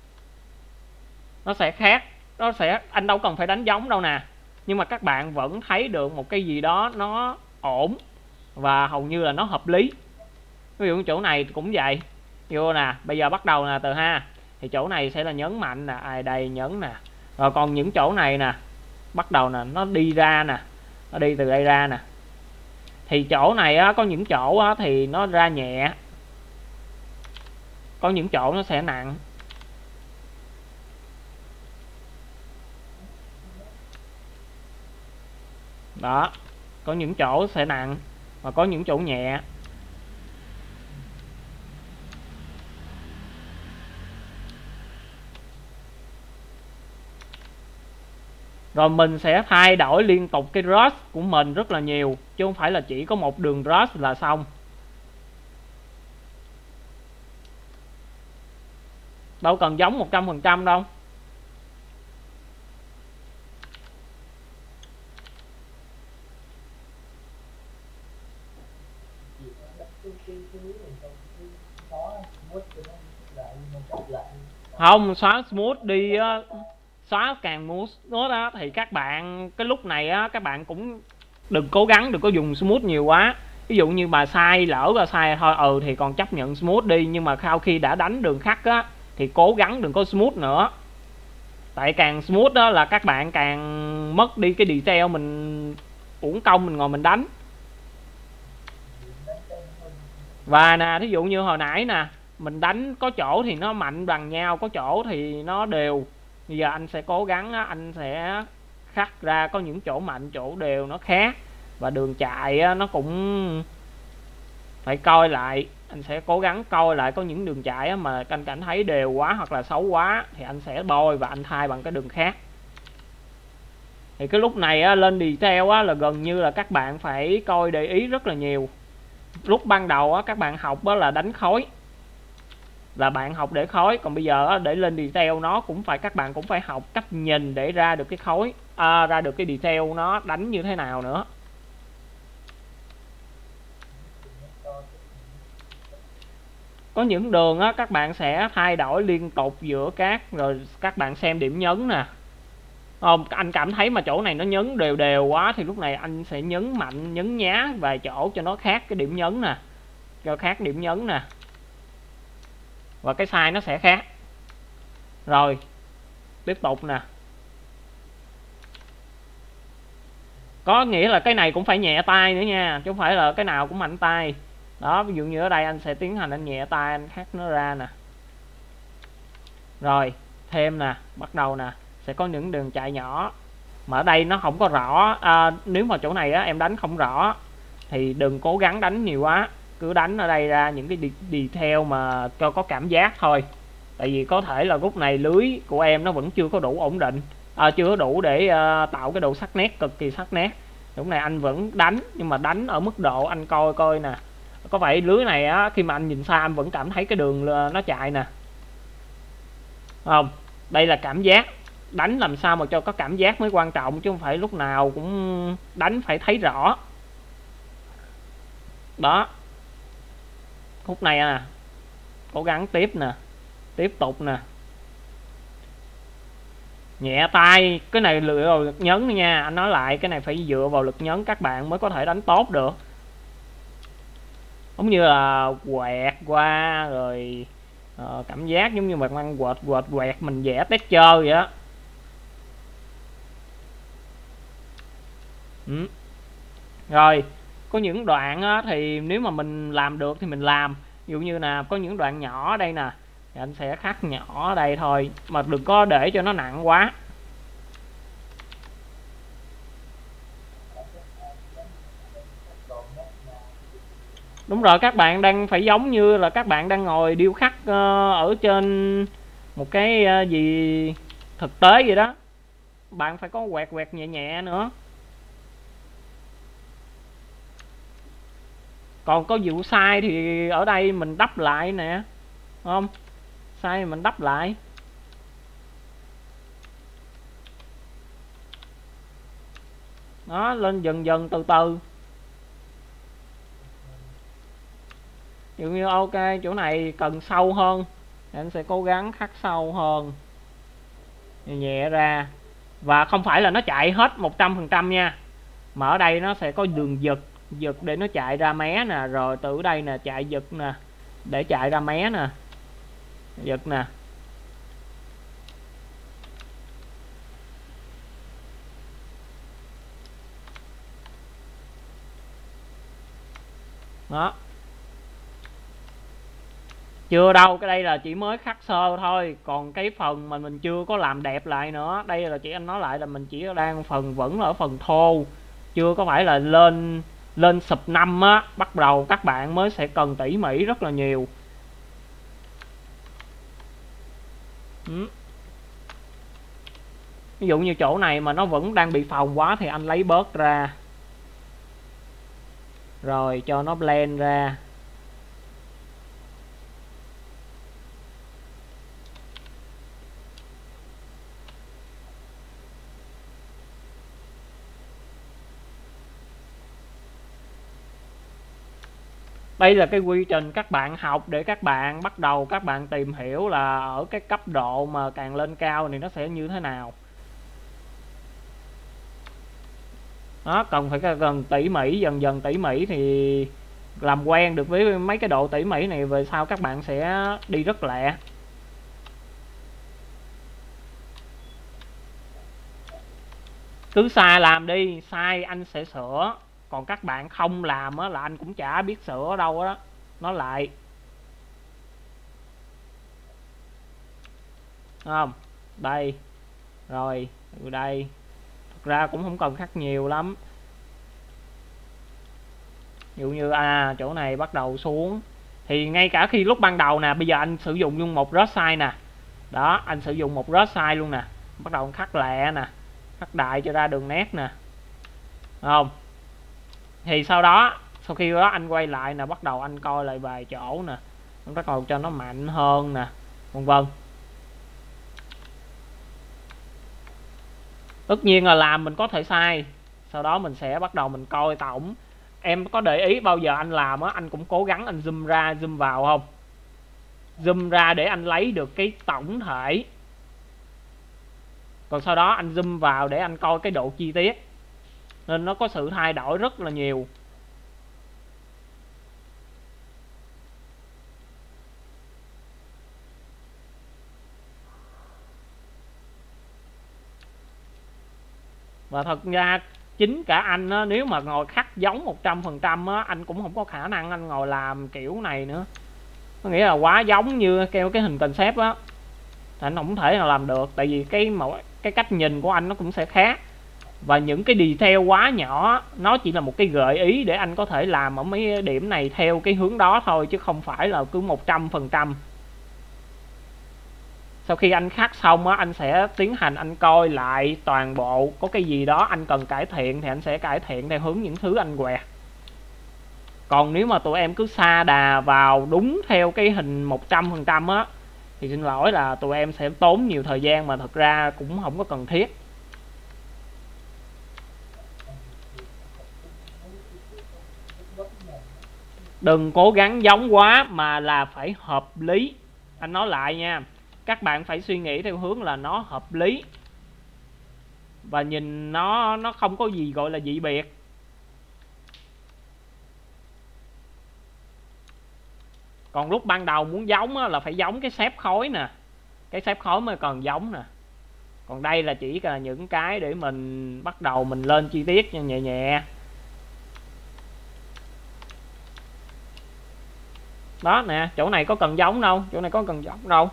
Nó sẽ khác. Nó sẽ anh đâu cần phải đánh giống đâu nè. Nhưng mà các bạn vẫn thấy được một cái gì đó nó ổn. Và hầu như là nó hợp lý. Ví dụ chỗ này cũng vậy. Vô nè, bây giờ bắt đầu nè từ ha. Thì chỗ này sẽ là nhấn mạnh nè, ai đây nhấn nè. Rồi còn những chỗ này nè, bắt đầu nè, nó đi ra nè. Nó đi từ đây ra nè. Thì chỗ này á, có những chỗ á, thì nó ra nhẹ. Có những chỗ nó sẽ nặng. Đó. Có những chỗ sẽ nặng. Và có những chỗ nhẹ. Rồi mình sẽ thay đổi liên tục cái brush của mình rất là nhiều. Chứ không phải là chỉ có một đường brush là xong. Đâu cần giống một trăm phần trăm đâu. Không, xóa smooth đi á, xóa càng smooth đó thì các bạn cái lúc này á các bạn cũng đừng cố gắng đừng có dùng smooth nhiều quá. Ví dụ như bà sai lỡ bà sai thôi ừ thì còn chấp nhận smooth đi, nhưng mà sau khi đã đánh đường khắc á thì cố gắng đừng có smooth nữa. Tại càng smooth đó là các bạn càng mất đi cái detail, mình uổng công mình ngồi mình đánh. Và nè, thí dụ như hồi nãy nè, mình đánh có chỗ thì nó mạnh bằng nhau, có chỗ thì nó đều. Bây giờ anh sẽ cố gắng á, anh sẽ khắc ra có những chỗ mạnh, chỗ đều nó khác. Và đường chạy á, nó cũng phải coi lại. Anh sẽ cố gắng coi lại có những đường chạy á, mà anh cảm thấy đều quá hoặc là xấu quá thì anh sẽ bôi và anh thay bằng cái đường khác. Thì cái lúc này á, lên detail á, là gần như là các bạn phải coi để ý rất là nhiều. Lúc ban đầu á, các bạn học á, là đánh khối là bạn học để khối, còn bây giờ á, để lên detail nó cũng phải các bạn cũng phải học cách nhìn để ra được cái khối à, ra được cái detail nó đánh như thế nào nữa. Có những đường á, các bạn sẽ thay đổi liên tục giữa các, rồi các bạn xem điểm nhấn nè. Không, anh cảm thấy mà chỗ này nó nhấn đều đều quá thì lúc này anh sẽ nhấn mạnh, nhấn nhá vài chỗ cho nó khác cái điểm nhấn nè, cho khác điểm nhấn nè, và cái size nó sẽ khác. Rồi tiếp tục nè, có nghĩa là cái này cũng phải nhẹ tay nữa nha, chứ không phải là cái nào cũng mạnh tay. Đó, ví dụ như ở đây anh sẽ tiến hành anh nhẹ tay, anh khắc nó ra nè. Rồi thêm nè, bắt đầu nè, sẽ có những đường chạy nhỏ mà ở đây nó không có rõ. À, nếu mà chỗ này á, em đánh không rõ thì đừng cố gắng đánh nhiều quá, cứ đánh ở đây ra những cái detail mà cho có cảm giác thôi. Tại vì có thể là lúc này lưới của em nó vẫn chưa có đủ ổn định, à, chưa có đủ để uh, tạo cái độ sắc nét cực kỳ sắc nét. Lúc này anh vẫn đánh, nhưng mà đánh ở mức độ anh coi coi nè, có phải lưới này á, khi mà anh nhìn xa anh vẫn cảm thấy cái đường nó chạy nè, không? Đây là cảm giác, đánh làm sao mà cho có cảm giác mới quan trọng, chứ không phải lúc nào cũng đánh phải thấy rõ. Đó, khúc này nè, cố gắng tiếp nè, tiếp tục nè, nhẹ tay. Cái này dựa vào lực nhấn nha, anh nói lại, cái này phải dựa vào lực nhấn các bạn mới có thể đánh tốt được. Giống như là quẹt qua rồi uh, cảm giác giống như mà mang quẹt quẹt quẹt mình vẽ texture vậy đó. Ừ. Rồi có những đoạn á, thì nếu mà mình làm được thì mình làm. Ví dụ như là có những đoạn nhỏ ở đây nè, thì anh sẽ khắc nhỏ ở đây thôi, mà đừng có để cho nó nặng quá. Đúng rồi, các bạn đang phải giống như là các bạn đang ngồi điêu khắc uh, ở trên một cái uh, gì thực tế vậy đó. Bạn phải có quẹt quẹt nhẹ nhẹ nữa. Còn có vụ sai thì ở đây mình đắp lại nè, không? Sai mình đắp lại. Đó, lên dần dần từ từ. Ví dụ như ok chỗ này cần sâu hơn thì anh sẽ cố gắng khắc sâu hơn, nhẹ ra. Và không phải là nó chạy hết một trăm phần trăm nha, mà ở đây nó sẽ có đường giật giật để nó chạy ra mé nè, rồi từ đây nè chạy giật nè để chạy ra mé nè, giật nè. Đó, chưa đâu, cái đây là chỉ mới khắc sơ thôi, còn cái phần mà mình chưa có làm đẹp lại nữa. Đây là chỉ anh nói lại là mình chỉ đang phần vẫn ở phần thô, chưa có phải là lên lên sub năm á, bắt đầu các bạn mới sẽ cần tỉ mỉ rất là nhiều. Ừ. Ví dụ như chỗ này mà nó vẫn đang bị phồng quá thì anh lấy bớt ra, rồi cho nó blend ra. Đây là cái quy trình các bạn học để các bạn bắt đầu các bạn tìm hiểu là ở cái cấp độ mà càng lên cao thì nó sẽ như thế nào. Đó, cần phải cần tỉ mỉ, dần dần tỉ mỉ thì làm quen được với mấy cái độ tỉ mỉ này, về sau các bạn sẽ đi rất lẹ. Cứ sai làm đi, sai anh sẽ sửa, còn các bạn không làm á là anh cũng chả biết sửa ở đâu đó. Nó lại không đây rồi từ đây, thực ra cũng không cần khắc nhiều lắm. Ví dụ như à chỗ này bắt đầu xuống thì ngay cả khi lúc ban đầu nè, bây giờ anh sử dụng luôn một brush size nè, đó anh sử dụng một brush size luôn nè, bắt đầu khắc lẹ nè, khắc đại cho ra đường nét nè, không? Thì sau đó sau khi đó anh quay lại nè, bắt đầu anh coi lại vài chỗ nè, anh bắt đầu cho nó mạnh hơn nè, vân vân. Tất nhiên là làm mình có thể sai, sau đó mình sẽ bắt đầu mình coi tổng. Em có để ý bao giờ anh làm á, anh cũng cố gắng anh zoom ra zoom vào không? Zoom ra để anh lấy được cái tổng thể, còn sau đó anh zoom vào để anh coi cái độ chi tiết, nên nó có sự thay đổi rất là nhiều. Và thật ra chính cả anh á, nếu mà ngồi khắc giống một trăm phần trăm á, anh cũng không có khả năng anh ngồi làm kiểu này nữa. Có nghĩa là quá giống như kêu cái hình concept á, anh không thể nào làm được, tại vì cái mẫu cái cách nhìn của anh nó cũng sẽ khác, và những cái detail quá nhỏ nó chỉ là một cái gợi ý để anh có thể làm ở mấy điểm này theo cái hướng đó thôi, chứ không phải là cứ một trăm phần trăm. Sau khi anh khắc xong á, anh sẽ tiến hành anh coi lại toàn bộ, có cái gì đó anh cần cải thiện thì anh sẽ cải thiện theo hướng những thứ anh quẹt. Còn nếu mà tụi em cứ sa đà vào đúng theo cái hình một trăm phần trăm á, thì xin lỗi là tụi em sẽ tốn nhiều thời gian mà thật ra cũng không có cần thiết. Đừng cố gắng giống quá mà là phải hợp lý. Anh nói lại nha, các bạn phải suy nghĩ theo hướng là nó hợp lý và nhìn nó nó không có gì gọi là dị biệt. Còn lúc ban đầu muốn giống á, là phải giống cái xếp khối nè, cái xếp khối mới còn giống nè. Còn đây là chỉ là những cái để mình bắt đầu mình lên chi tiết nhẹ nhẹ. Đó nè, chỗ này có cần giống đâu, chỗ này có cần giống đâu.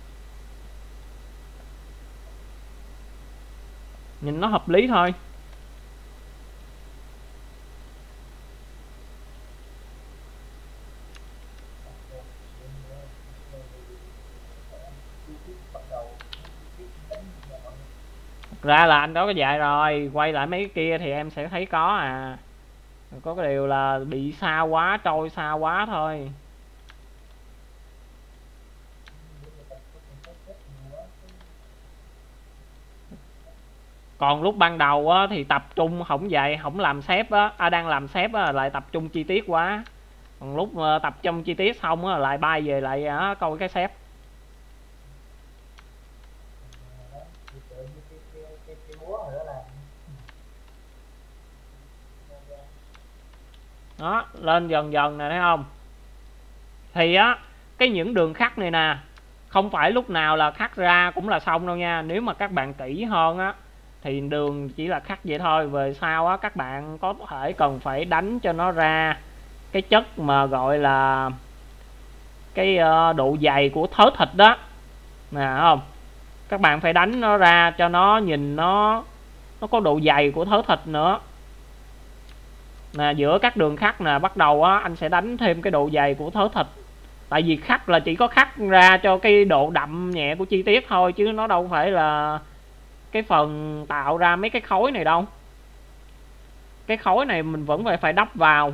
Nhìn nó hợp lý thôi. Thật ra là anh có cái dạy rồi, quay lại mấy cái kia thì em sẽ thấy có à. Có cái điều là bị xa quá, trôi xa quá thôi. Còn lúc ban đầu á, thì tập trung không vậy, không làm xếp á, à, đang làm xếp á, lại tập trung chi tiết quá. Còn lúc uh, tập trung chi tiết xong á, lại bay về lại á, coi cái xếp. Đó, lên dần dần nè, thấy không? Thì á, cái những đường khắc này nè, không phải lúc nào là khắc ra cũng là xong đâu nha. Nếu mà các bạn kỹ hơn á, thì đường chỉ là khắc vậy thôi. Về sau á, các bạn có thể cần phải đánh cho nó ra cái chất mà gọi là cái uh, độ dày của thớ thịt đó nè, không? Các bạn phải đánh nó ra cho nó nhìn nó nó có độ dày của thớ thịt nữa nè. Giữa các đường khắc nè, bắt đầu á, anh sẽ đánh thêm cái độ dày của thớ thịt. Tại vì khắc là chỉ có khắc ra cho cái độ đậm nhẹ của chi tiết thôi, chứ nó đâu phải là cái phần tạo ra mấy cái khối này đâu. Cái khối này mình vẫn phải phải đắp vào.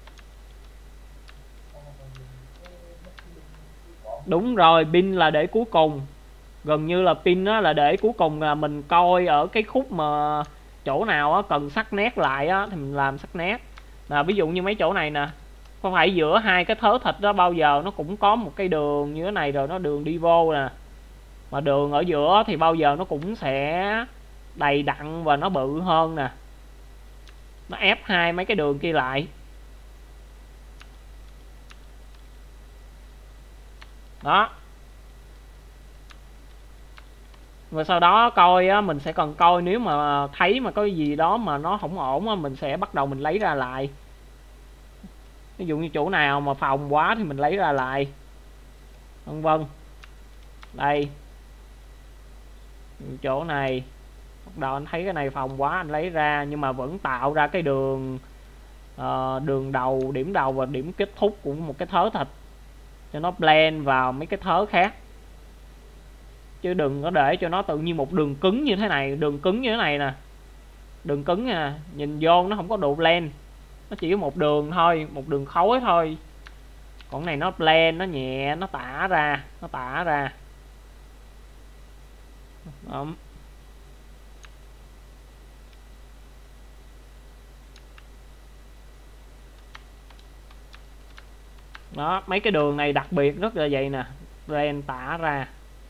Đúng rồi, pin là để cuối cùng. Gần như là pin á, là để cuối cùng, là mình coi ở cái khúc mà chỗ nào á, cần sắc nét lại á, thì mình làm sắc nét. Là ví dụ như mấy chỗ này nè, không phải giữa hai cái thớ thịt đó bao giờ nó cũng có một cái đường như thế này, rồi nó đường đi vô nè. Mà đường ở giữa thì bao giờ nó cũng sẽ đầy đặn và nó bự hơn nè. Nó ép hai mấy cái đường kia lại. Đó. Và sau đó coi á, mình sẽ cần coi nếu mà thấy mà có gì đó mà nó không ổn á, mình sẽ bắt đầu mình lấy ra lại. Ví dụ như chỗ nào mà phồng quá thì mình lấy ra lại, vân vân. Đây, chỗ này bắt đầu anh thấy cái này phồng quá, anh lấy ra, nhưng mà vẫn tạo ra cái đường uh, đường đầu, điểm đầu và điểm kết thúc của một cái thớ thịt, cho nó blend vào mấy cái thớ khác. Chứ đừng có để cho nó tự nhiên một đường cứng như thế này. Đường cứng như thế này nè, đường cứng nè, nhìn vô nó không có độ blend, nó chỉ có một đường thôi, một đường khối thôi. Còn này nó blend, nó nhẹ, nó tả ra, nó tả ra. Đó. Đó, mấy cái đường này đặc biệt rất là vậy nè, blend tả ra.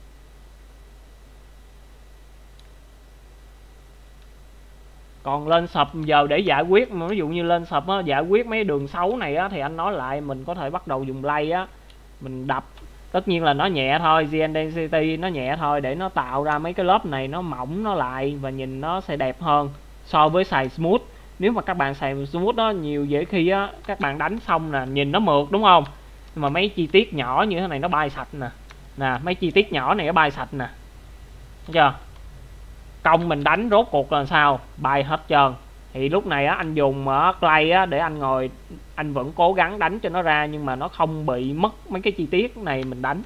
Còn lên sập giờ để giải quyết, ví dụ như lên sập á, giải quyết mấy đường xấu này á, thì anh nói lại mình có thể bắt đầu dùng lay á, mình đập. Tất nhiên là nó nhẹ thôi, Gen Density nó nhẹ thôi, để nó tạo ra mấy cái lớp này nó mỏng nó lại và nhìn nó sẽ đẹp hơn so với xài smooth. Nếu mà các bạn xài smooth đó, nhiều dễ khi á các bạn đánh xong nè, nhìn nó mượt đúng không, nhưng mà mấy chi tiết nhỏ như thế này nó bay sạch nè. Nè, mấy chi tiết nhỏ này nó bay sạch nè, thấy chưa? Công mình đánh rốt cuộc là sao, bay hết trơn. Thì lúc này á, anh dùng ở clay á, để anh ngồi anh vẫn cố gắng đánh cho nó ra, nhưng mà nó không bị mất mấy cái chi tiết này mình đánh.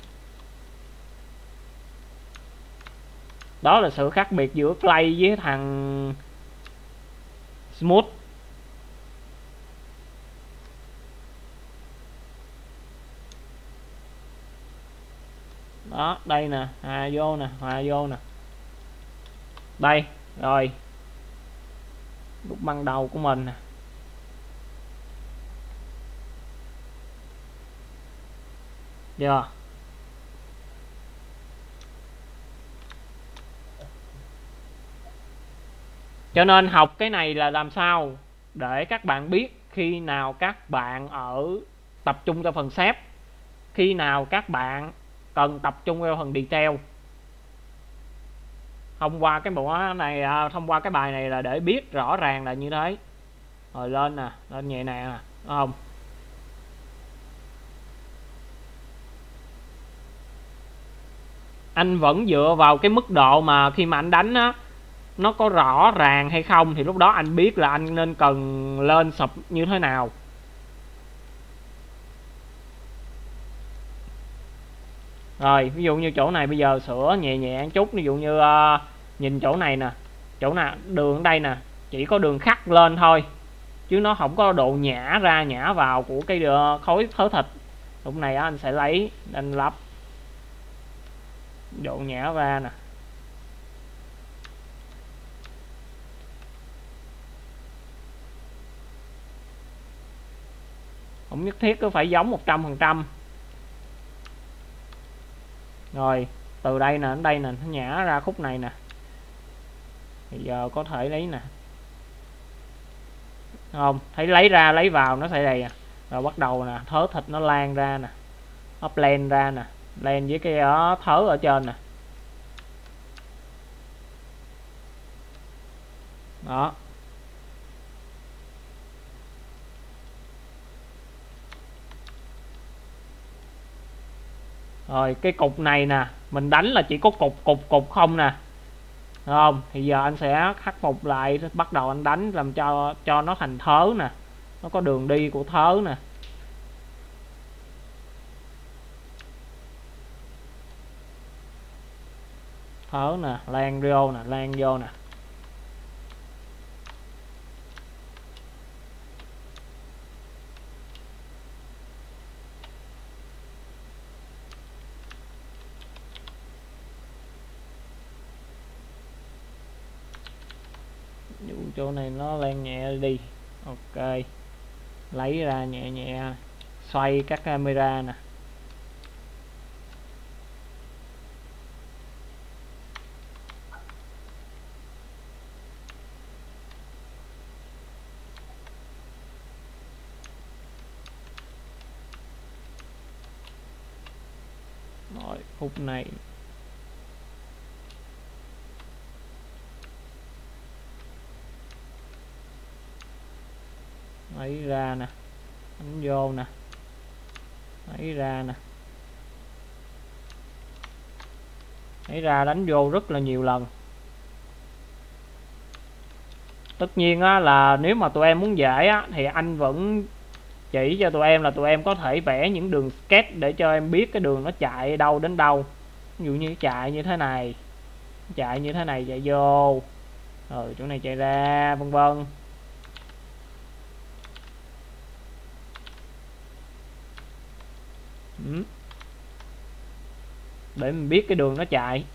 Đó là sự khác biệt giữa clay với thằng smooth. Đó, đây nè, hòa vô nè, hòa vô nè. Đây, rồi. Lúc ban đầu của mình nè. Chưa? Cho nên học cái này là làm sao để các bạn biết khi nào các bạn ở tập trung cho phần xếp, khi nào các bạn cần tập trung vào phần detail. Thông qua cái bộ này, thông qua cái bài này là để biết rõ ràng là như thế. Rồi lên nè, lên nhẹ nè, đúng không? Anh vẫn dựa vào cái mức độ mà khi mà anh đánh á, nó có rõ ràng hay không, thì lúc đó anh biết là anh nên cần lên sập như thế nào. Rồi, ví dụ như chỗ này bây giờ sửa nhẹ nhẹ chút. Ví dụ như uh, nhìn chỗ này nè, chỗ nào đường ở đây nè, chỉ có đường khắc lên thôi, chứ nó không có độ nhả ra nhả vào của cái uh, khối thớ thịt. Lúc này uh, anh sẽ lấy, anh lắp độ nhả ra nè. không nhất thiết cứ phải giống một trăm phần trăm. Rồi từ đây nè đến đây nè, nó nhả ra khúc này nè, thì giờ có thể lấy nè, không thấy lấy ra lấy vào nó sẽ đầy à. Rồi bắt đầu nè, thớ thịt nó lan ra nè, nó blend ra nè, blend với cái đó, thớ ở trên nè, đó. Rồi cái cục này nè, mình đánh là chỉ có cục cục cục không nè, được không? Thì giờ anh sẽ khắc phục lại, bắt đầu anh đánh làm cho cho nó thành thớ nè, nó có đường đi của thớ nè. Thớ nè, lan vô nè, lan vô nè. Dụ chỗ này nó lan nhẹ đi. Ok. Lấy ra nhẹ nhẹ, xoay các camera nè. Rồi khúc này lấy ra nè, đánh vô nè, lấy ra nè, lấy ra đánh vô rất là nhiều lần. Tất nhiên á, là nếu mà tụi em muốn dễ á, thì anh vẫn chỉ cho tụi em là tụi em có thể vẽ những đường sketch để cho em biết cái đường nó chạy đâu đến đâu. Ví dụ như chạy như thế này, chạy như thế này chạy vô, rồi chỗ này chạy ra, vân vân. Ừ. Để mình biết cái đường nó chạy.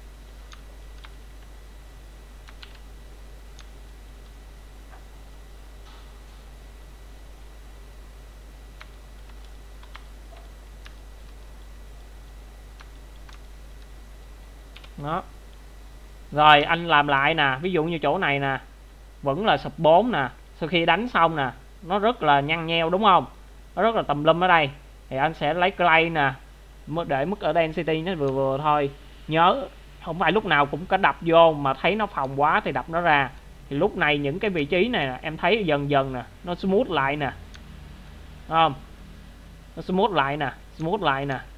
Đó. Rồi anh làm lại nè, ví dụ như chỗ này nè, vẫn là sub bốn nè, sau khi đánh xong nè, nó rất là nhăn nheo đúng không? Nó rất là tùm lum ở đây. Thì anh sẽ lấy clay nè, để mức ở density nó vừa vừa thôi. Nhớ không phải lúc nào cũng có đập vô mà thấy nó phồng quá thì đập nó ra. Thì lúc này những cái vị trí này nè, em thấy dần dần nè, nó smooth lại nè, đúng không? Nó smooth lại nè, smooth lại nè,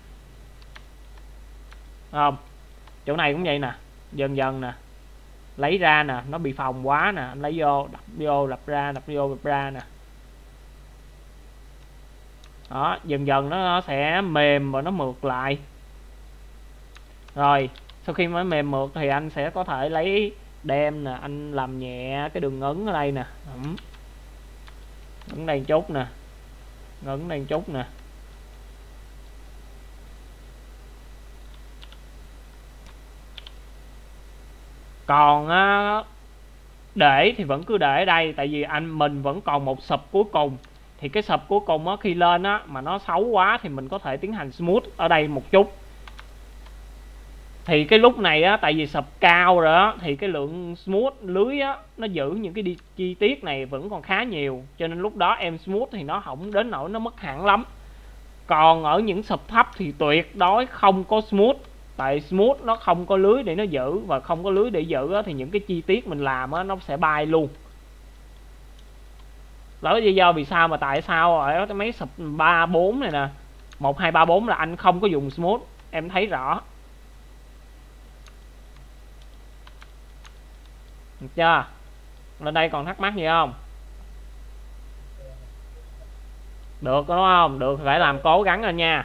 đúng không? Chỗ này cũng vậy nè, dần dần nè, lấy ra nè, nó bị phồng quá nè, anh lấy vô, đập vô, đập ra, đập vô, đập ra nè. Đó, dần dần nó, nó sẽ mềm và nó mượt lại. Rồi, sau khi nó mềm mượt thì anh sẽ có thể lấy đem nè, anh làm nhẹ cái đường ngấn ở đây nè. Ừm. Ngấn đây chút nè, ngấn đây chút nè. Còn á, để thì vẫn cứ để ở đây, tại vì anh mình vẫn còn một sub cuối cùng. Thì cái sub cuối cùng á, khi lên á mà nó xấu quá thì mình có thể tiến hành smooth ở đây một chút. Thì cái lúc này á, tại vì sub cao rồi á, thì cái lượng smooth lưới á, nó giữ những cái đi, chi tiết này vẫn còn khá nhiều. Cho nên lúc đó em smooth thì nó không đến nỗi nó mất hẳn lắm. Còn ở những sub thấp thì tuyệt đối không có smooth. Tại smooth nó không có lưới để nó giữ, và không có lưới để giữ á, thì những cái chi tiết mình làm á, nó sẽ bay luôn. Đó là lý do vì sao mà tại sao ở cái mấy sub ba bốn này nè, một hai ba bốn là anh không có dùng smooth, em thấy rõ. Được chưa? Lên đây còn thắc mắc gì không? Được đúng không? Được phải làm cố gắng lên nha.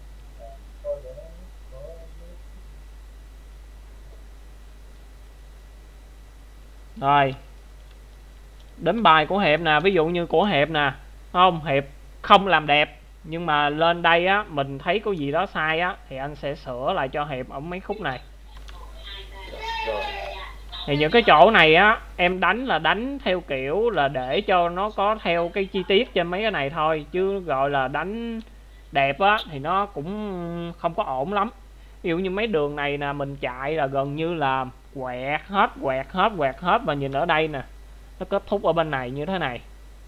Rồi. Đến bài của Hiệp nè, ví dụ như của Hiệp nè, không, Hiệp không làm đẹp, nhưng mà lên đây á mình thấy có gì đó sai á thì anh sẽ sửa lại cho Hiệp ở mấy khúc này. Rồi. Thì những cái chỗ này á em đánh là đánh theo kiểu là để cho nó có theo cái chi tiết trên mấy cái này thôi, chứ gọi là đánh đẹp á thì nó cũng không có ổn lắm. Ví dụ như mấy đường này nè, mình chạy là gần như là quẹt hết quẹt hết quẹt hết, và nhìn ở đây nè, nó kết thúc ở bên này như thế này,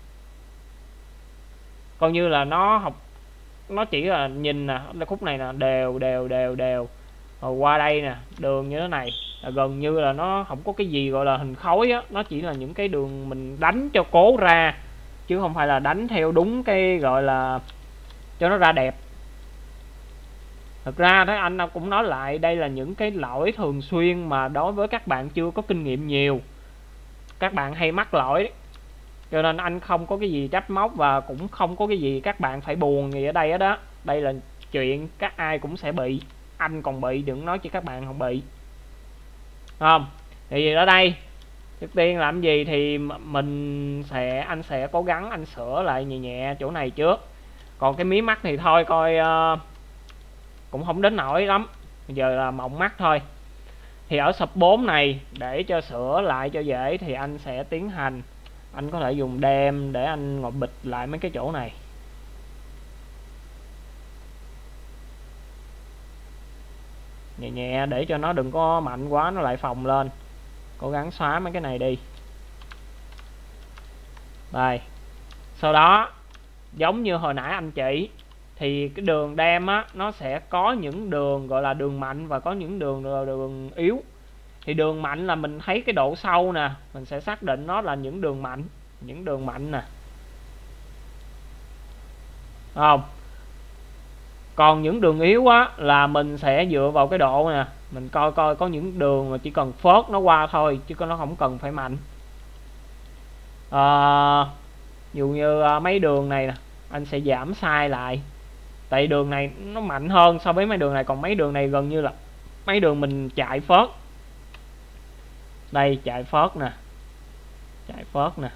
coi như là nó học nó chỉ là nhìn nè, khúc này nè đều đều đều đều, rồi qua đây nè đường như thế này là gần như là nó không có cái gì gọi là hình khối á, nó chỉ là những cái đường mình đánh cho cố ra, chứ không phải là đánh theo đúng cái gọi là cho nó ra đẹp. Thực ra thế anh cũng nói lại, đây là những cái lỗi thường xuyên mà đối với các bạn chưa có kinh nghiệm nhiều, các bạn hay mắc lỗi, cho nên anh không có cái gì trách móc và cũng không có cái gì các bạn phải buồn gì ở đây hết đó. Đây là chuyện các ai cũng sẽ bị, anh còn bị, đừng nói chỉ các bạn không bị, không? Thì ở đây trước tiên làm gì thì mình sẽ anh sẽ cố gắng anh sửa lại nhẹ nhẹ chỗ này trước, còn cái mí mắt thì thôi coi uh, cũng không đến nổi lắm, bây giờ là mộng mắt thôi. Thì ở sub bốn này để cho sửa lại cho dễ thì anh sẽ tiến hành, anh có thể dùng đem để anh ngồi bịch lại mấy cái chỗ này. Nhẹ nhẹ để cho nó đừng có mạnh quá nó lại phồng lên. Cố gắng xóa mấy cái này đi. Đây. Sau đó giống như hồi nãy anh chỉ thì cái đường đem á nó sẽ có những đường gọi là đường mạnh và có những đường là đường yếu. Thì đường mạnh là mình thấy cái độ sâu nè, mình sẽ xác định nó là những đường mạnh, những đường mạnh nè, không? Còn những đường yếu á là mình sẽ dựa vào cái độ nè, mình coi coi có những đường mà chỉ cần phớt nó qua thôi chứ nó không cần phải mạnh. À, dù như mấy đường này nè anh sẽ giảm size lại, tại đường này nó mạnh hơn so với mấy đường này, còn mấy đường này gần như là mấy đường mình chạy phớt. Đây chạy phớt nè, chạy phớt nè,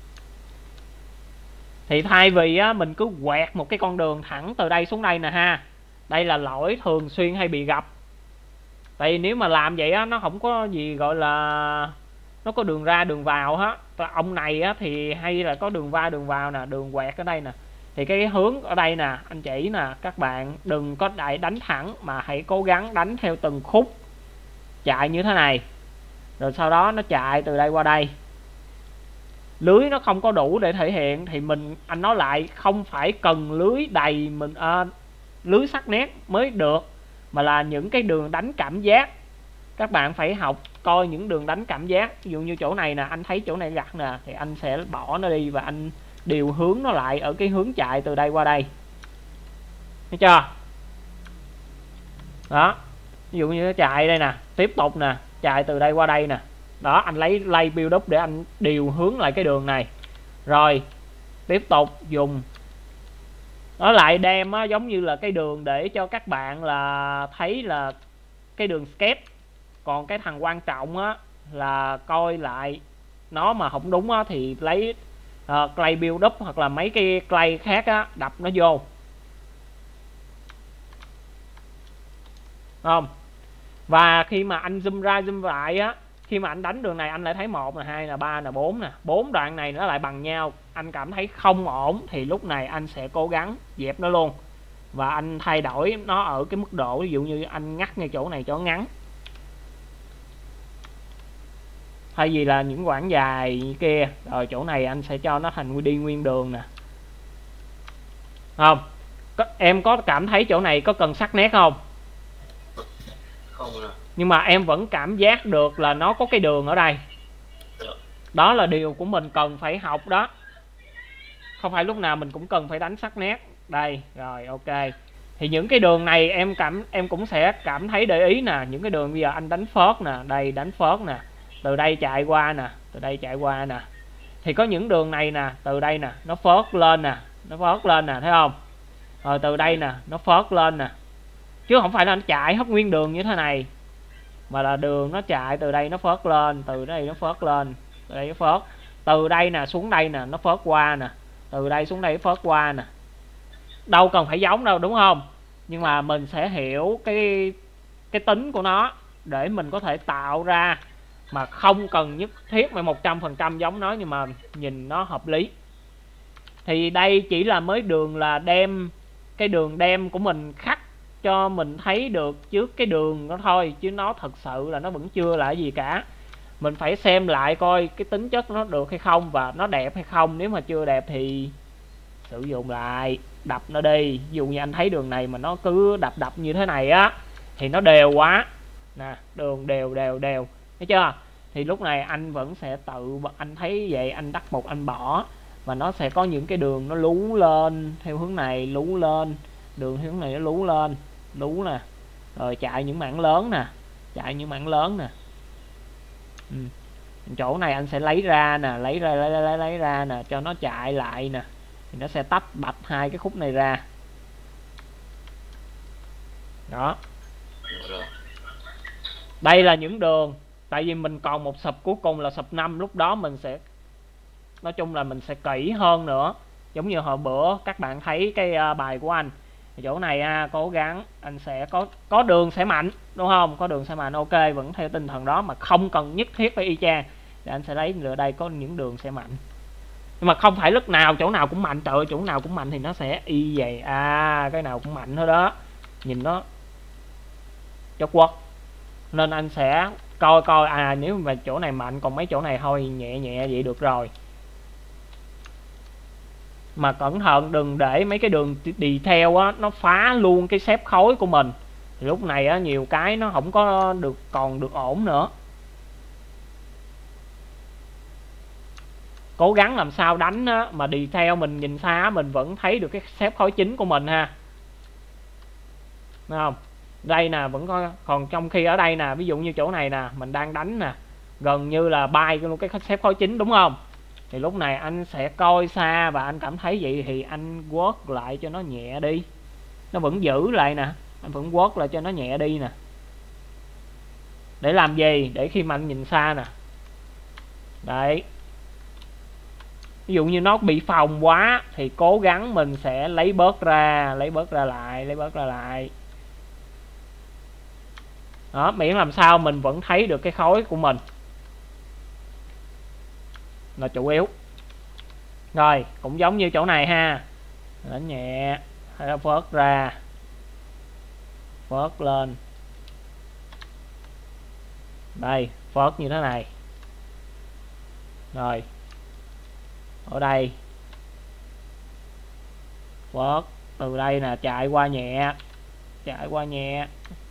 thì thay vì á mình cứ quẹt một cái con đường thẳng từ đây xuống đây nè ha, đây là lỗi thường xuyên hay bị gặp. Tại vì nếu mà làm vậy á nó không có gì gọi là nó có đường ra đường vào hết. Ông này á thì hay là có đường va đường vào nè, đường quẹt ở đây nè, thì cái hướng ở đây nè anh chỉ nè, các bạn đừng có đại đánh thẳng mà hãy cố gắng đánh theo từng khúc chạy như thế này, rồi sau đó nó chạy từ đây qua đây. Lưới nó không có đủ để thể hiện thì mình, anh nói lại, không phải cần lưới đầy mình à, lưới sắc nét mới được, mà là những cái đường đánh cảm giác. Các bạn phải học coi những đường đánh cảm giác. Ví dụ như chỗ này nè, anh thấy chỗ này gặt nè thì anh sẽ bỏ nó đi và anh điều hướng nó lại ở cái hướng chạy từ đây qua đây, thấy chưa? Đó, ví dụ như nó chạy đây nè, tiếp tục nè, chạy từ đây qua đây nè. Đó, anh lấy lay build up để anh điều hướng lại cái đường này. Rồi tiếp tục dùng nó lại đem á, giống như là cái đường để cho các bạn là thấy là cái đường sketch. Còn cái thằng quan trọng á là coi lại nó mà không đúng á thì lấy uh, clay build up hoặc là mấy cái clay khác á đập nó vô, không? Và khi mà anh zoom ra zoom lại á, khi mà anh đánh đường này anh lại thấy một nè, hai nè, ba nè, bốn nè, bốn đoạn này nó lại bằng nhau. Anh cảm thấy không ổn thì lúc này anh sẽ cố gắng dẹp nó luôn và anh thay đổi nó ở cái mức độ, ví dụ như anh ngắt ngay chỗ này cho ngắn, thay vì là những quãng dài như kia. Rồi chỗ này anh sẽ cho nó thành đi nguyên đường nè, không? Có, em có cảm thấy chỗ này có cần sắc nét không? Không à. Nhưng mà em vẫn cảm giác được là nó có cái đường ở đây. Đó là điều của mình cần phải học đó. Không phải lúc nào mình cũng cần phải đánh sắc nét. Đây, rồi ok. Thì những cái đường này em cảm em cũng sẽ cảm thấy để ý nè, những cái đường bây giờ anh đánh phớt nè, đây đánh phớt nè, từ đây chạy qua nè, từ đây chạy qua nè. Thì có những đường này nè, từ đây nè, nó phớt lên nè, nó phớt lên nè, thấy không? Rồi từ đây nè, nó phớt lên nè. Chứ không phải là nó chạy hết nguyên đường như thế này, mà là đường nó chạy từ đây nó phớt lên, từ đây nó phớt lên, từ đây nó phớt, từ đây nè xuống đây nè nó phớt qua nè, từ đây xuống đây nó phớt qua nè. Đâu cần phải giống đâu, đúng không? Nhưng mà mình sẽ hiểu cái cái tính của nó để mình có thể tạo ra mà không cần nhất thiết phải một trăm phần trăm giống nó, nhưng mà nhìn nó hợp lý. Thì đây chỉ là mới đường là đem cái đường đem của mình khắc cho mình thấy được trước cái đường đó thôi, chứ nó thật sự là nó vẫn chưa là gì cả. Mình phải xem lại coi cái tính chất nó được hay không và nó đẹp hay không. Nếu mà chưa đẹp thì sử dụng lại, đập nó đi. Ví dụ như anh thấy đường này mà nó cứ đập đập như thế này á thì nó đều quá nè, đường đều đều đều, thấy chưa? Thì lúc này anh vẫn sẽ tự, anh thấy vậy anh đắt một anh bỏ, và nó sẽ có những cái đường nó lú lên theo hướng này, lú lên, đường theo hướng này nó lú lên, lú nè, rồi chạy những mảng lớn nè, chạy những mảng lớn nè. Ừ. Chỗ này anh sẽ lấy ra nè, lấy ra lấy, lấy, lấy ra nè, cho nó chạy lại nè, thì nó sẽ tách bạch hai cái khúc này ra. Đó. Đây là những đường, tại vì mình còn một sub cuối cùng là sub năm, lúc đó mình sẽ, nói chung là mình sẽ kỹ hơn nữa. Giống như hồi bữa các bạn thấy cái uh, bài của anh, thì chỗ này uh, cố gắng anh sẽ có có đường sẽ mạnh, đúng không? Có đường sẽ mạnh, ok, vẫn theo tinh thần đó, mà không cần nhất thiết phải y chang. Thì anh sẽ lấy lựa đây có những đường sẽ mạnh, nhưng mà không phải lúc nào chỗ nào cũng mạnh. Trời ơi, chỗ nào cũng mạnh thì nó sẽ y vậy. À, cái nào cũng mạnh thôi đó, nhìn nó cho quật. Nên anh sẽ coi coi à, nếu mà chỗ này mạnh, còn mấy chỗ này thôi nhẹ nhẹ vậy được rồi. Mà cẩn thận đừng để mấy cái đường đi theo á nó phá luôn cái xếp khối của mình. Thì lúc này á nhiều cái nó không có được, còn được ổn nữa. Cố gắng làm sao đánh á, mà đi theo mình nhìn xa mình vẫn thấy được cái xếp khối chính của mình ha. Đúng không? Đây nè vẫn có, còn trong khi ở đây nè, ví dụ như chỗ này nè, mình đang đánh nè, gần như là bay luôn cái xếp khối chính, đúng không? Thì lúc này anh sẽ coi xa và anh cảm thấy vậy thì anh quất lại cho nó nhẹ đi. Nó vẫn giữ lại nè, anh vẫn quất lại cho nó nhẹ đi nè. Để làm gì? Để khi mà anh nhìn xa nè. Đấy. Ví dụ như nó bị phòng quá thì cố gắng mình sẽ lấy bớt ra, lấy bớt ra lại, lấy bớt ra lại. Đó, miễn làm sao mình vẫn thấy được cái khối của mình là chủ yếu. Rồi, cũng giống như chỗ này ha. Đánh nhẹ, hay vớt ra, vớt lên. Đây, vớt như thế này. Rồi. Ở đây. Vớt từ đây nè, chạy qua nhẹ, chạy qua nhẹ.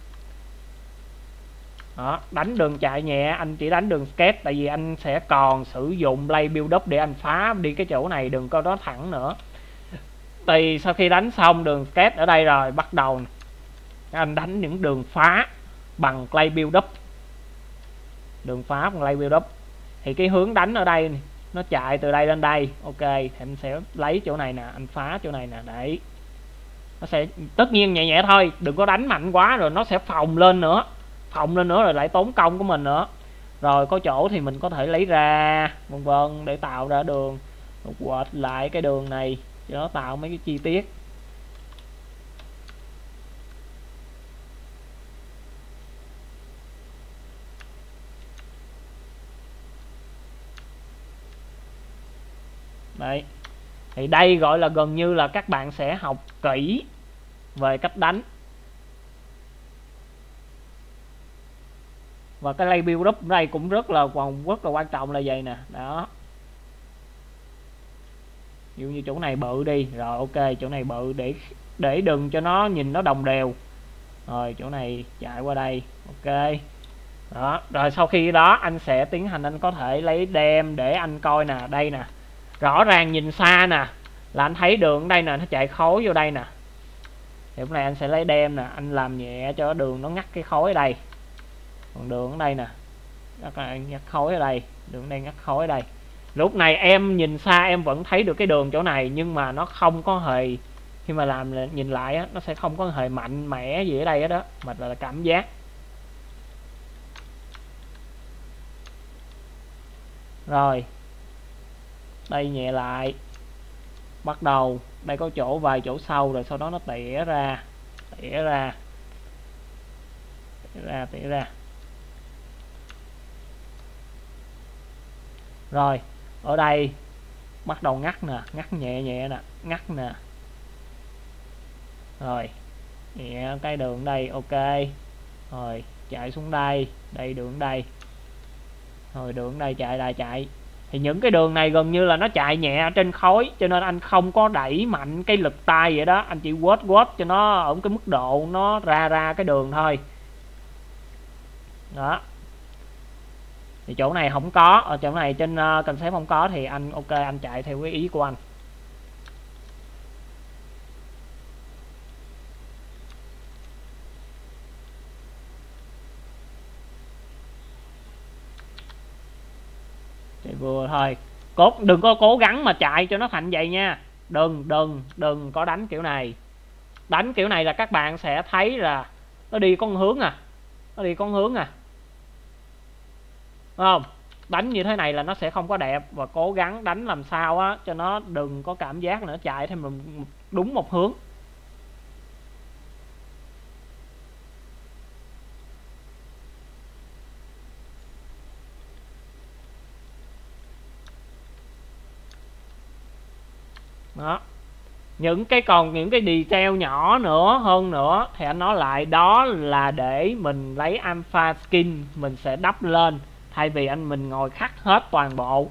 Đó, đánh đường chạy nhẹ, anh chỉ đánh đường sketch, tại vì anh sẽ còn sử dụng play build up để anh phá đi cái chỗ này, đừng có đó thẳng nữa. Thì sau khi đánh xong đường sketch ở đây rồi, bắt đầu anh đánh những đường phá bằng play build up. Đường phá bằng play build up. Thì cái hướng đánh ở đây nó chạy từ đây lên đây, ok, thì anh sẽ lấy chỗ này nè, anh phá chỗ này nè, đấy. Nó sẽ tất nhiên nhẹ nhẹ thôi, đừng có đánh mạnh quá rồi nó sẽ phồng lên nữa. Phồng lên nữa rồi lại tốn công của mình nữa. Rồi có chỗ thì mình có thể lấy ra, vân vân, để tạo ra đường, quệt lại cái đường này cho nó tạo mấy cái chi tiết. Đấy. Thì đây gọi là gần như là các bạn sẽ học kỹ về cách đánh. Và cái lay build up đây cũng rất là còn rất là quan trọng là vậy nè. Đó. Ví dụ như chỗ này bự đi, rồi ok, chỗ này bự để để đừng cho nó nhìn nó đồng đều. Rồi chỗ này chạy qua đây, ok. Đó, rồi sau khi đó anh sẽ tiến hành, anh có thể lấy đem để anh coi nè, đây nè. Rõ ràng nhìn xa nè là anh thấy đường ở đây nè, nó chạy khối vô đây nè. Thì lúc này anh sẽ lấy đem nè, anh làm nhẹ cho đường nó ngắt cái khối ở đây. Còn đường ở đây nè, ngắt khối ở đây, đường ở đây ngắt khối ở đây. Lúc này em nhìn xa em vẫn thấy được cái đường chỗ này, nhưng mà nó không có hề, khi mà làm nhìn lại á, nó sẽ không có hề mạnh mẽ gì ở đây hết đó, mà là cảm giác. Rồi đây nhẹ lại, bắt đầu đây có chỗ vài chỗ sâu, rồi sau đó nó tỉa ra, tỉa ra, tỉa ra, tỉa ra. Rồi ở đây bắt đầu ngắt nè, ngắt nhẹ nhẹ nè, ngắt nè. Rồi nhẹ cái đường đây, ok. Rồi chạy xuống đây, đây đường đây. Rồi đường đây chạy lại chạy. Thì những cái đường này gần như là nó chạy nhẹ trên khối, cho nên anh không có đẩy mạnh cái lực tay vậy đó, anh chỉ quết quết cho nó ở cái mức độ nó ra ra cái đường thôi. Đó. Thì chỗ này không có, ở chỗ này trên uh, concept không có thì anh ok, anh chạy theo cái ý của anh. Chạy vừa thôi. Cốt đừng có cố gắng mà chạy cho nó thành vậy nha. Đừng đừng đừng có đánh kiểu này. Đánh kiểu này là các bạn sẽ thấy là nó đi con hướng à. Nó đi con hướng à. Đúng không? Đánh như thế này là nó sẽ không có đẹp, và cố gắng đánh làm sao á cho nó đừng có cảm giác là nó chạy thêm đúng một hướng. Đó. Những cái còn những cái detail nhỏ nữa hơn nữa thì anh nói lại, đó là để mình lấy alpha skin mình sẽ đắp lên, thay vì anh mình ngồi khắc hết toàn bộ.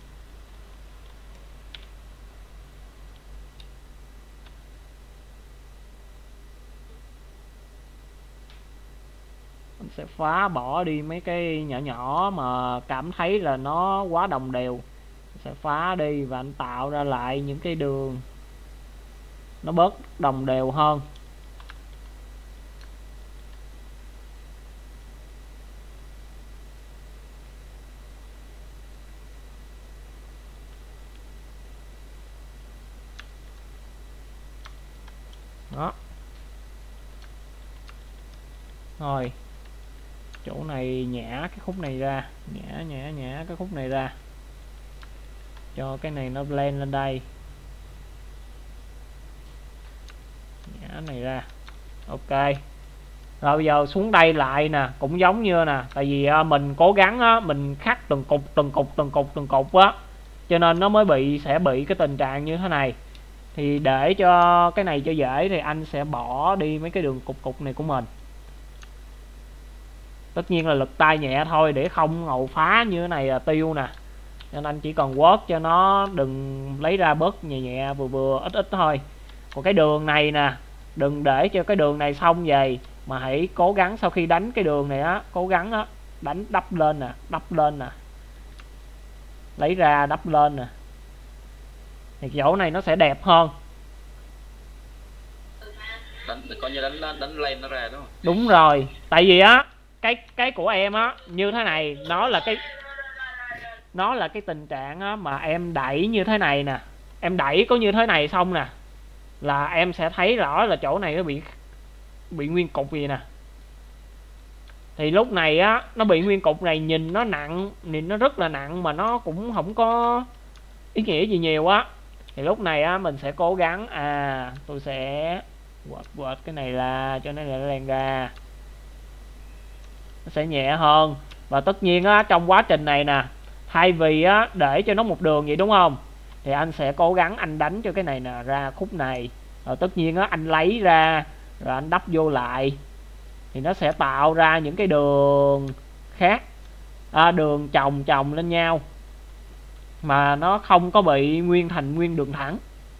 Anh sẽ phá bỏ đi mấy cái nhỏ nhỏ mà cảm thấy là nó quá đồng đều, sẽ phá đi và anh tạo ra lại những cái đường nó bớt đồng đều hơn. Đó. Rồi chỗ này nhả cái khúc này ra, nhả nhả nhả cái khúc này ra, cho cái này nó blend lên đây, nhả này ra, ok. Rồi bây giờ xuống đây lại nè, cũng giống như nè, tại vì mình cố gắng á, mình khắc từng cục từng cục từng cục từng cục á, cho nên nó mới bị sẽ bị cái tình trạng như thế này. Thì để cho cái này cho dễ thì anh sẽ bỏ đi mấy cái đường cục cục này của mình. Tất nhiên là lực tay nhẹ thôi, để không ngầu phá như thế này là tiêu nè, nên anh chỉ cần quất cho nó đừng lấy ra bớt nhẹ nhẹ vừa vừa ít ít thôi. Còn cái đường này nè, đừng để cho cái đường này xong vậy, mà hãy cố gắng sau khi đánh cái đường này á, cố gắng á đánh đắp lên nè, đắp lên nè, lấy ra đắp lên nè, thì chỗ này nó sẽ đẹp hơn. Đánh coi như đánh đánh lên nó ra đúng không? Đúng rồi, tại vì á cái cái của em á như thế này, nó là cái nó là cái tình trạng á mà em đẩy như thế này nè, em đẩy có như thế này xong nè là em sẽ thấy rõ là chỗ này nó bị bị nguyên cục gì nè. Thì lúc này á nó bị nguyên cục này, nhìn nó nặng, nhìn nó rất là nặng mà nó cũng không có ý nghĩa gì nhiều á. Thì lúc này á mình sẽ cố gắng, à tôi sẽ quệt quệt cái này ra cho nó lên ra, nó sẽ nhẹ hơn. Và tất nhiên á trong quá trình này nè, thay vì á để cho nó một đường vậy đúng không, thì anh sẽ cố gắng anh đánh cho cái này nè ra khúc này, rồi tất nhiên á anh lấy ra rồi anh đắp vô lại, thì nó sẽ tạo ra những cái đường khác, à, đường chồng chồng lên nhau mà nó không có bị nguyên thành nguyên đường thẳng.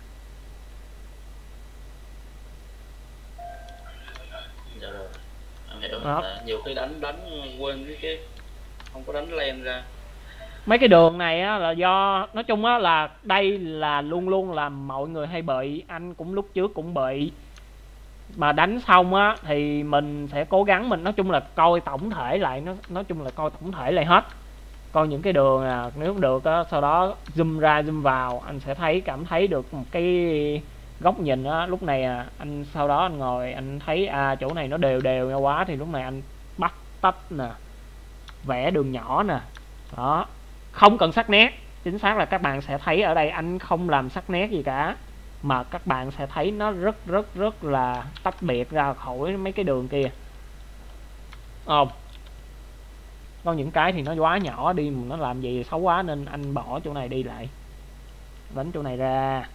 Dạ rồi, anh hiểu. Đó. Nhiều khi đánh đánh quên cái cái không có đánh len ra. Mấy cái đường này á là do nói chung á là đây là luôn luôn là mọi người hay bị, anh cũng lúc trước cũng bị. Mà đánh xong á thì mình sẽ cố gắng, mình nói chung là coi tổng thể lại, nó nói chung là coi tổng thể lại hết, coi những cái đường à, nếu được á sau đó zoom ra zoom vào, anh sẽ thấy cảm thấy được một cái góc nhìn á. Lúc này à, anh sau đó anh ngồi anh thấy à chỗ này nó đều đều nhau quá, thì lúc này anh bắt tách nè, vẽ đường nhỏ nè. Đó, không cần sắc nét, chính xác là các bạn sẽ thấy ở đây anh không làm sắc nét gì cả, mà các bạn sẽ thấy nó rất rất rất là tách biệt ra khỏi mấy cái đường kia, không? có những cái thì nó quá nhỏ đi mà nó làm gì xấu quá, nên anh bỏ chỗ này đi lại, đánh chỗ này ra,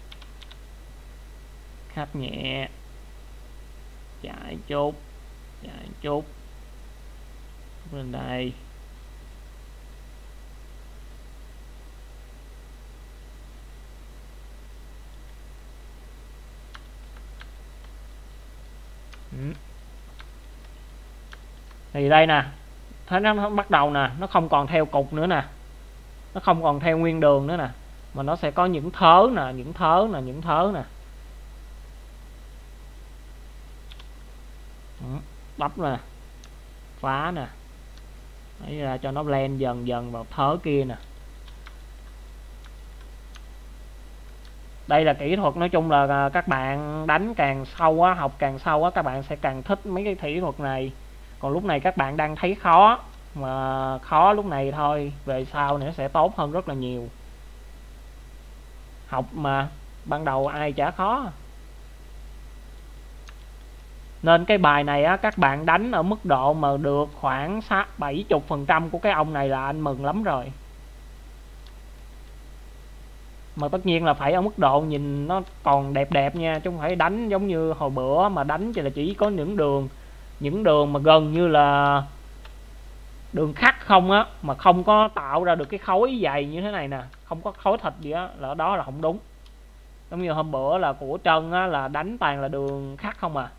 khách nhẹ, chạy chút, chạy chút lên đây. Ừ. Thì đây nè, thấy nó, nó bắt đầu nè, nó không còn theo cục nữa nè, nó không còn theo nguyên đường nữa nè, mà nó sẽ có những thớ nè, những thớ nè, những thớ nè. Ừ. Bắp nè, phá nè, lấy ra cho nó blend dần dần vào thớ kia nè. Đây là kỹ thuật, nói chung là các bạn đánh càng sâu á, học càng sâu á, các bạn sẽ càng thích mấy cái kỹ thuật này. Còn lúc này các bạn đang thấy khó, mà khó lúc này thôi, về sau này nó sẽ tốt hơn rất là nhiều. Học mà, ban đầu ai chả khó. Nên cái bài này á, các bạn đánh ở mức độ mà được khoảng bảy mươi phần trăm của cái ông này là anh mừng lắm rồi. Mà tất nhiên là phải ở mức độ nhìn nó còn đẹp đẹp nha, chứ không phải đánh giống như hồi bữa mà đánh chỉ là chỉ có những đường những đường mà gần như là đường khắc không á, mà không có tạo ra được cái khối dày như thế này nè, không có khối thịt gì á, là đó là không đúng. Giống như hôm bữa là của Trân á, là đánh toàn là đường khắc không à.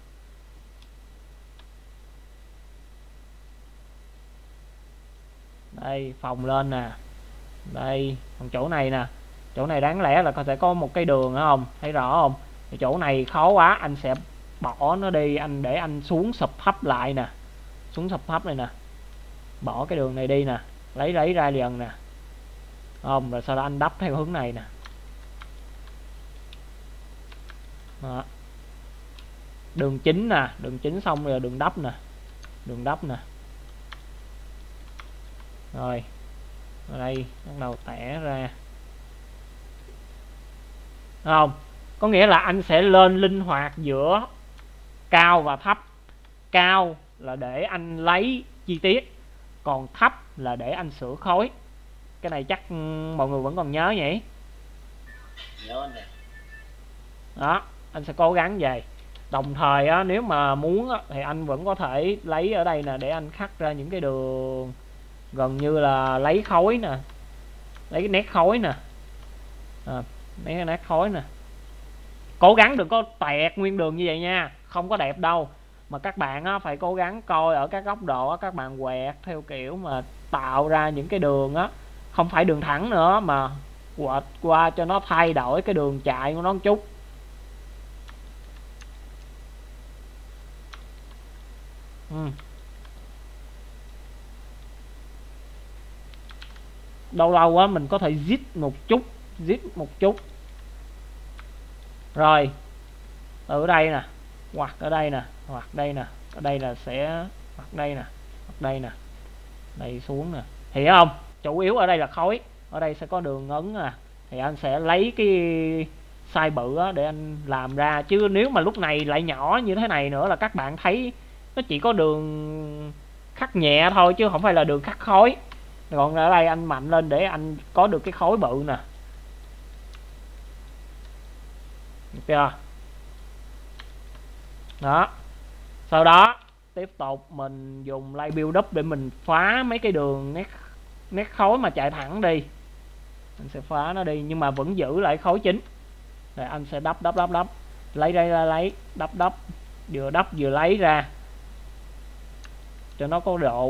Đây, phòng lên nè. Đây, còn chỗ này nè, chỗ này đáng lẽ là có thể có một cái đường nữa không, thấy rõ không? Thì chỗ này khó quá, anh sẽ bỏ nó đi, anh để anh xuống sụp hấp lại nè, xuống sụp hấp này nè, bỏ cái đường này đi nè, lấy lấy ra dần nè, không, rồi sau đó anh đắp theo hướng này nè. Đó. Đường chính nè, đường chính xong rồi đường đắp nè, đường đắp nè. Rồi ở đây bắt đầu tẻ ra, không, có nghĩa là anh sẽ lên linh hoạt giữa cao và thấp. Cao là để anh lấy chi tiết, còn thấp là để anh sửa khối. Cái này chắc mọi người vẫn còn nhớ nhỉ? Nhớ anh nè. Đó, anh sẽ cố gắng vậy. Đồng thời á, nếu mà muốn á, thì anh vẫn có thể lấy ở đây nè, để anh khắc ra những cái đường gần như là lấy khối nè, lấy cái nét khối nè, à, mấy cái nét khối nè. Cố gắng đừng có tẹt nguyên đường như vậy nha, không có đẹp đâu. Mà các bạn á, phải cố gắng coi ở các góc độ á, các bạn quẹt theo kiểu mà tạo ra những cái đường á, không phải đường thẳng nữa, mà quẹt qua cho nó thay đổi cái đường chạy của nó một chút. Ừ. Lâu lâu á mình có thể zip một chút, zip một chút. Rồi ở đây nè, hoặc ở đây nè, hoặc đây nè, ở đây là sẽ hoặc đây nè, hoặc đây nè, đây xuống nè, hiểu không? Chủ yếu ở đây là khối, ở đây sẽ có đường ấn nè, thì anh sẽ lấy cái size bự á để anh làm ra. Chứ nếu mà lúc này lại nhỏ như thế này nữa là các bạn thấy nó chỉ có đường khắc nhẹ thôi, chứ không phải là đường khắc khối. Còn ở đây anh mạnh lên để anh có được cái khối bự nè, được chưa? Đó. Sau đó tiếp tục mình dùng light build up để mình phá mấy cái đường nét nét khối mà chạy thẳng đi. Anh sẽ phá nó đi nhưng mà vẫn giữ lại khối chính. Rồi anh sẽ đắp đắp đắp đắp, lấy đây ra lấy, đắp đắp, vừa đắp vừa lấy ra cho nó có độ.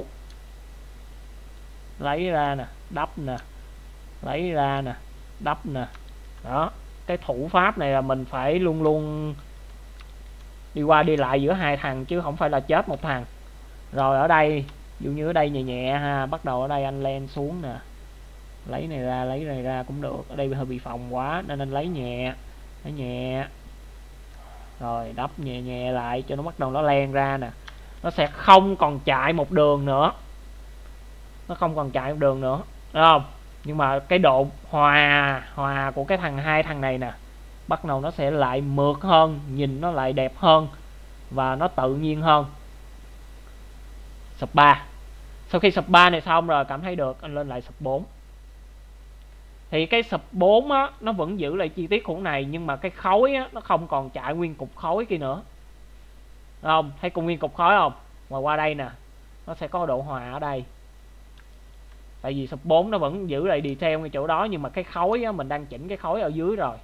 Lấy ra nè, đắp nè, lấy ra nè, đắp nè. Đó, cái thủ pháp này là mình phải luôn luôn đi qua đi lại giữa hai thằng, chứ không phải là chết một thằng. Rồi ở đây, dụ như ở đây nhẹ nhẹ ha, bắt đầu ở đây anh len xuống nè, lấy này ra, lấy này ra cũng được. Ở đây hơi bị phòng quá nên anh lấy nhẹ, lấy nhẹ, rồi đắp nhẹ nhẹ lại cho nó bắt đầu nó len ra nè. Nó sẽ không còn chạy một đường nữa, nó không còn chạy một đường nữa, đúng không? Nhưng mà cái độ hòa hòa của cái thằng hai thằng này nè, bắt đầu nó sẽ lại mượt hơn, nhìn nó lại đẹp hơn và nó tự nhiên hơn. Spa Sau khi sub ba này xong rồi cảm thấy được, anh lên lại sub bốn. Thì cái sub bốn á nó vẫn giữ lại chi tiết khủng này, nhưng mà cái khối á nó không còn chạy nguyên cục khối kia nữa. Đúng không? Thấy cùng nguyên cục khối không? Mà qua đây nè, nó sẽ có độ hòa ở đây. Tại vì sub bốn nó vẫn giữ lại detail ngay chỗ đó, nhưng mà cái khối á, mình đang chỉnh cái khối ở dưới rồi.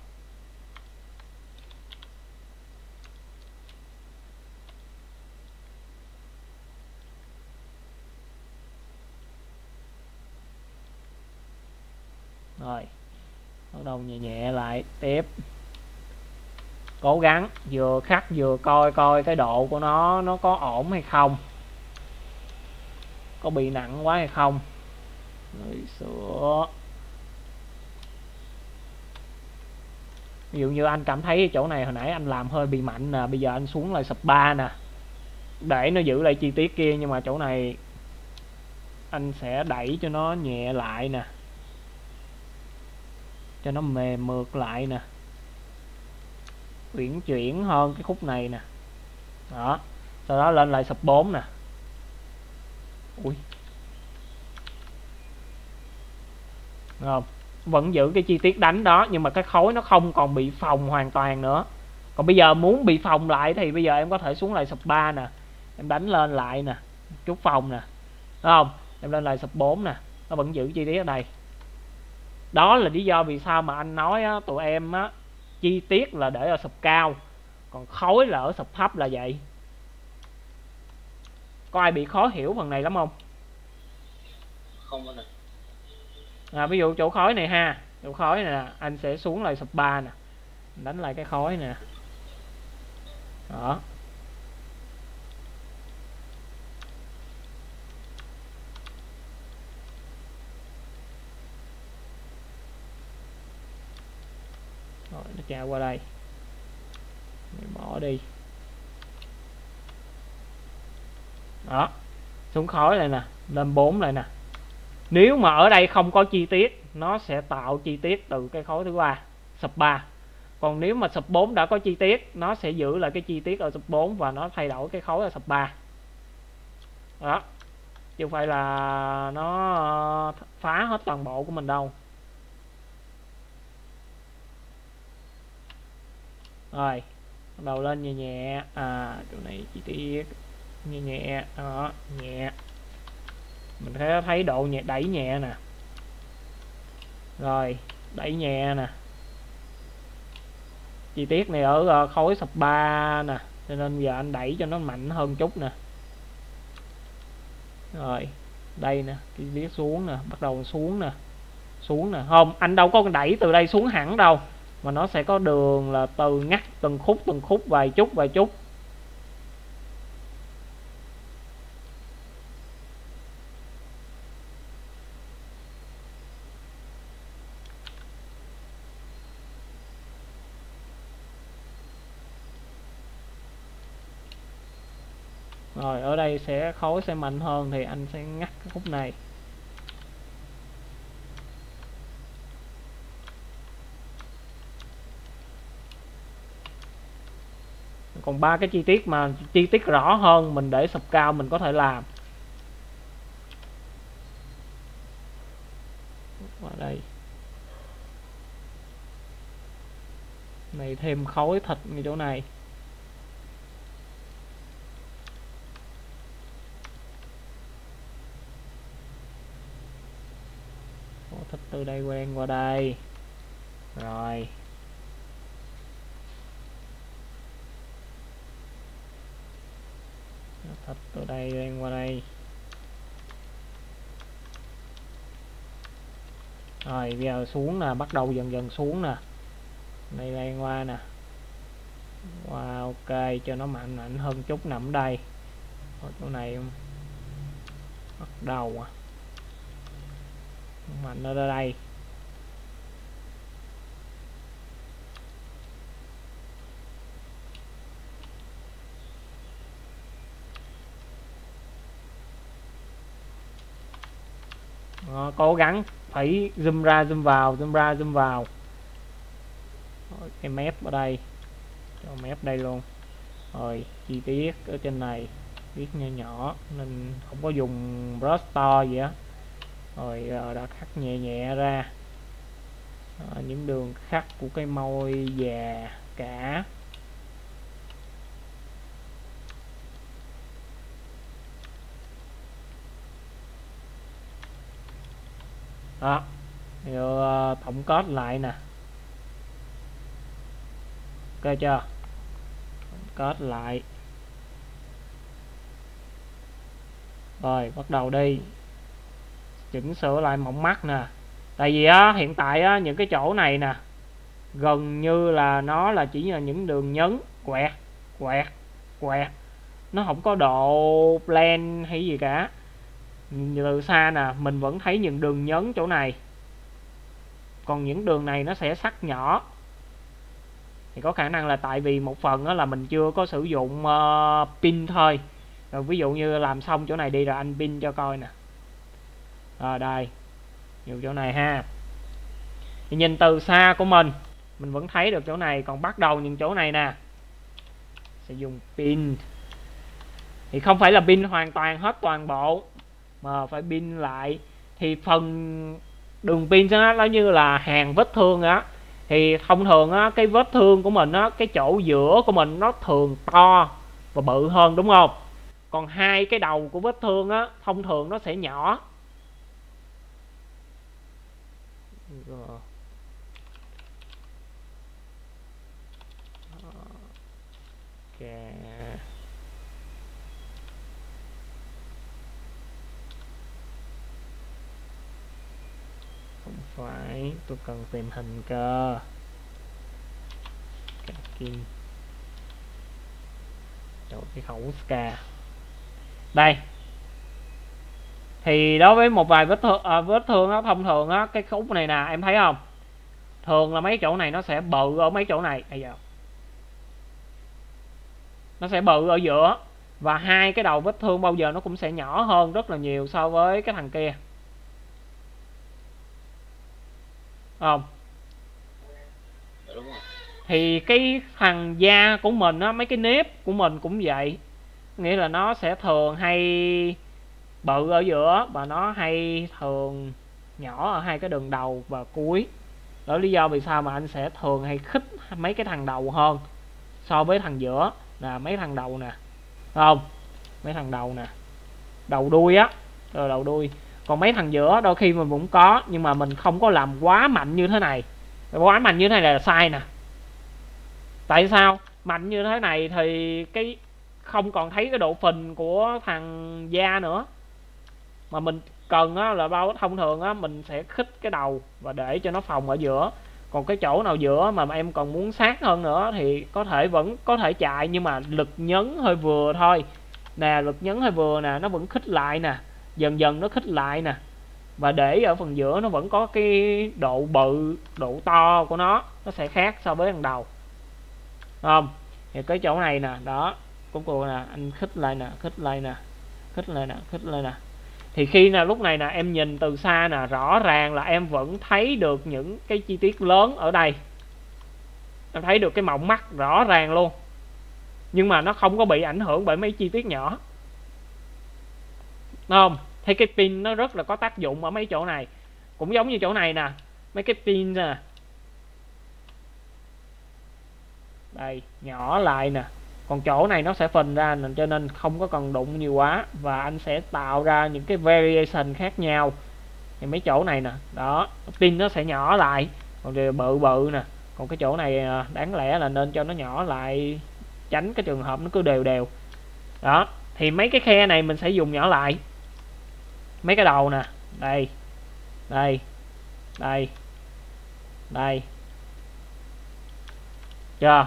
Rồi, bắt đầu nhẹ nhẹ lại tiếp. Cố gắng vừa khắc vừa coi coi cái độ của nó nó có ổn hay không, có bị nặng quá hay không. Rồi sửa. Ví dụ như anh cảm thấy chỗ này hồi nãy anh làm hơi bị mạnh nè, bây giờ anh xuống lại sub ba nè, để nó giữ lại chi tiết kia, nhưng mà chỗ này anh sẽ đẩy cho nó nhẹ lại nè, cho nó mềm mượt lại nè, uyển chuyển hơn cái khúc này nè. Đó, sau đó lên lại sub bốn nè. Ui, đúng không? Vẫn giữ cái chi tiết đánh đó, nhưng mà cái khối nó không còn bị phồng hoàn toàn nữa. Còn bây giờ muốn bị phồng lại thì bây giờ em có thể xuống lại sub ba nè, em đánh lên lại nè, chút phồng nè, đúng không? Em lên lại sub bốn nè, nó vẫn giữ chi tiết ở đây. Đó là lý do vì sao mà anh nói á, tụi em á, chi tiết là để ở sub cao, còn khối là ở sub thấp là vậy. Có ai bị khó hiểu phần này lắm không? Không anh ạ. À, ví dụ chỗ khối này ha, chỗ khối này nè, anh sẽ xuống lại sub ba nè, đánh lại cái khối nè. Đó. Rồi nó trao qua đây, mình bỏ đi. Đó, xuống khối lại nè, lên bốn lại nè. Nếu mà ở đây không có chi tiết, nó sẽ tạo chi tiết từ cái khối thứ ba, sub ba. Còn nếu mà sub bốn đã có chi tiết, nó sẽ giữ lại cái chi tiết ở sub bốn và nó thay đổi cái khối ở sub ba. Đó, chứ không phải là nó phá hết toàn bộ của mình đâu. Rồi, bắt đầu lên nhẹ nhẹ. À, chỗ này chi tiết nhẹ nhẹ, đó, nhẹ. Mình thấy thấy độ nhẹ, đẩy nhẹ nè. Rồi, đẩy nhẹ nè. Chi tiết này ở khối sub ba nè, cho nên giờ anh đẩy cho nó mạnh hơn chút nè. Rồi, đây nè, chi tiết xuống nè, bắt đầu xuống nè. Xuống nè, không, anh đâu có đẩy từ đây xuống hẳn đâu, mà nó sẽ có đường là từ ngắt từng khúc từng khúc vài chút vài chút. Rồi ở đây sẽ khối sẽ mạnh hơn thì anh sẽ ngắt cái khúc này. Còn ba cái chi tiết mà chi tiết rõ hơn mình để sub cao mình có thể làm. Vào đây. Này thêm khối thịt như chỗ này. Thịt từ đây quen qua đây. Rồi. Thịt từ đây quen qua đây. Rồi bây giờ xuống nè, bắt đầu dần dần xuống nè. Đây quen qua nè. Wow, ok, cho nó mạnh mạnh hơn chút nằm đây. Ở chỗ này bắt đầu à. Mạnh ở đây. Đó, cố gắng phải zoom ra zoom vào, zoom ra zoom vào. Rồi, cái mép ở đây, cho mép đây luôn. Rồi chi tiết ở trên này. viết nhỏ nhỏ nên không có dùng brush to gì á. Rồi đã khắc nhẹ nhẹ ra à, những đường khắc của cái môi già cả. Đó, rồi tổng kết lại nè, ok chưa? Tổng kết lại rồi bắt đầu đi chỉnh sửa lại mỏng mắt nè. Tại vì á hiện tại á những cái chỗ này nè gần như là nó là chỉ là những đường nhấn quẹt quẹt quẹt, nó không có độ blend hay gì cả. Từ xa nè mình vẫn thấy những đường nhấn chỗ này, còn những đường này nó sẽ sắc nhỏ. Thì có khả năng là tại vì một phần đó là mình chưa có sử dụng uh, pin thôi. Rồi ví dụ như làm xong chỗ này đi rồi anh pin cho coi nè. Rồi đây, nhiều chỗ này ha. Thì nhìn từ xa của mình mình vẫn thấy được chỗ này, còn bắt đầu những chỗ này nè sẽ dùng pin. Thì không phải là pin hoàn toàn hết toàn bộ mà phải pin lại. Thì phần đường pin đó nó như là hàng vết thương á. Thì thông thường á cái vết thương của mình á, cái chỗ giữa của mình nó thường to và bự hơn đúng không? Còn hai cái đầu của vết thương á thông thường nó sẽ nhỏ. Ok. Không phải, tôi cần tìm hình cơ. Kim. Rồi cái khẩu ska. Đây. Thì đối với một vài vết thương à, vết thương á thông thường á cái khúc này nè em thấy không? Thường là mấy chỗ này nó sẽ bự ở mấy chỗ này. Bây giờ nó sẽ bự ở giữa, và hai cái đầu vết thương bao giờ nó cũng sẽ nhỏ hơn rất là nhiều so với cái thằng kia. Không? Đúng rồi. Thì cái thằng da của mình á, mấy cái nếp của mình cũng vậy. Nghĩa là nó sẽ thường hay bự ở giữa và nó hay thường nhỏ ở hai cái đường đầu và cuối. Đó lý do vì sao mà anh sẽ thường hay khích mấy cái thằng đầu hơn so với thằng giữa. Là mấy thằng đầu nè, không? Mấy thằng đầu nè, đầu đuôi á, rồi đầu đuôi. Còn mấy thằng giữa đôi khi mình cũng có, nhưng mà mình không có làm quá mạnh như thế này. Quá mạnh như thế này là sai nè. Tại sao? Mạnh như thế này thì cái không còn thấy cái độ phình của thằng da nữa. Mà mình cần á, là bao thông thường á, mình sẽ khích cái đầu và để cho nó phòng ở giữa. Còn cái chỗ nào giữa mà em còn muốn sát hơn nữa thì có thể vẫn có thể chạy, nhưng mà lực nhấn hơi vừa thôi. Nè, lực nhấn hơi vừa nè, nó vẫn khích lại nè. Dần dần nó khích lại nè. Và để ở phần giữa nó vẫn có cái độ bự, độ to của nó. Nó sẽ khác so với thằng đầu. Không? Thì cái chỗ này nè, đó. Cuối cùng nè, anh khích lại nè, khích lại nè. Khích lại nè, khích lại nè. Thì khi nào lúc này nè em nhìn từ xa nè, rõ ràng là em vẫn thấy được những cái chi tiết lớn ở đây. Em thấy được cái mộng mắt rõ ràng luôn. Nhưng mà nó không có bị ảnh hưởng bởi mấy chi tiết nhỏ. Đúng không? Thấy cái pin nó rất là có tác dụng ở mấy chỗ này. Cũng giống như chỗ này nè, mấy cái pin nè. Đây, nhỏ lại nè. Còn chỗ này nó sẽ phình ra, cho nên không có cần đụng nhiều quá. Và anh sẽ tạo ra những cái variation khác nhau. Thì mấy chỗ này nè, đó, pin nó sẽ nhỏ lại. Còn thì bự bự nè. Còn cái chỗ này đáng lẽ là nên cho nó nhỏ lại, tránh cái trường hợp nó cứ đều đều. Đó, thì mấy cái khe này mình sẽ dùng nhỏ lại. Mấy cái đầu nè, đây, đây, đây, đây. Chưa?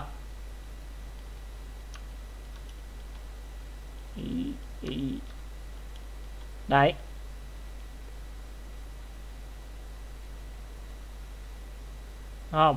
Đấy. Không?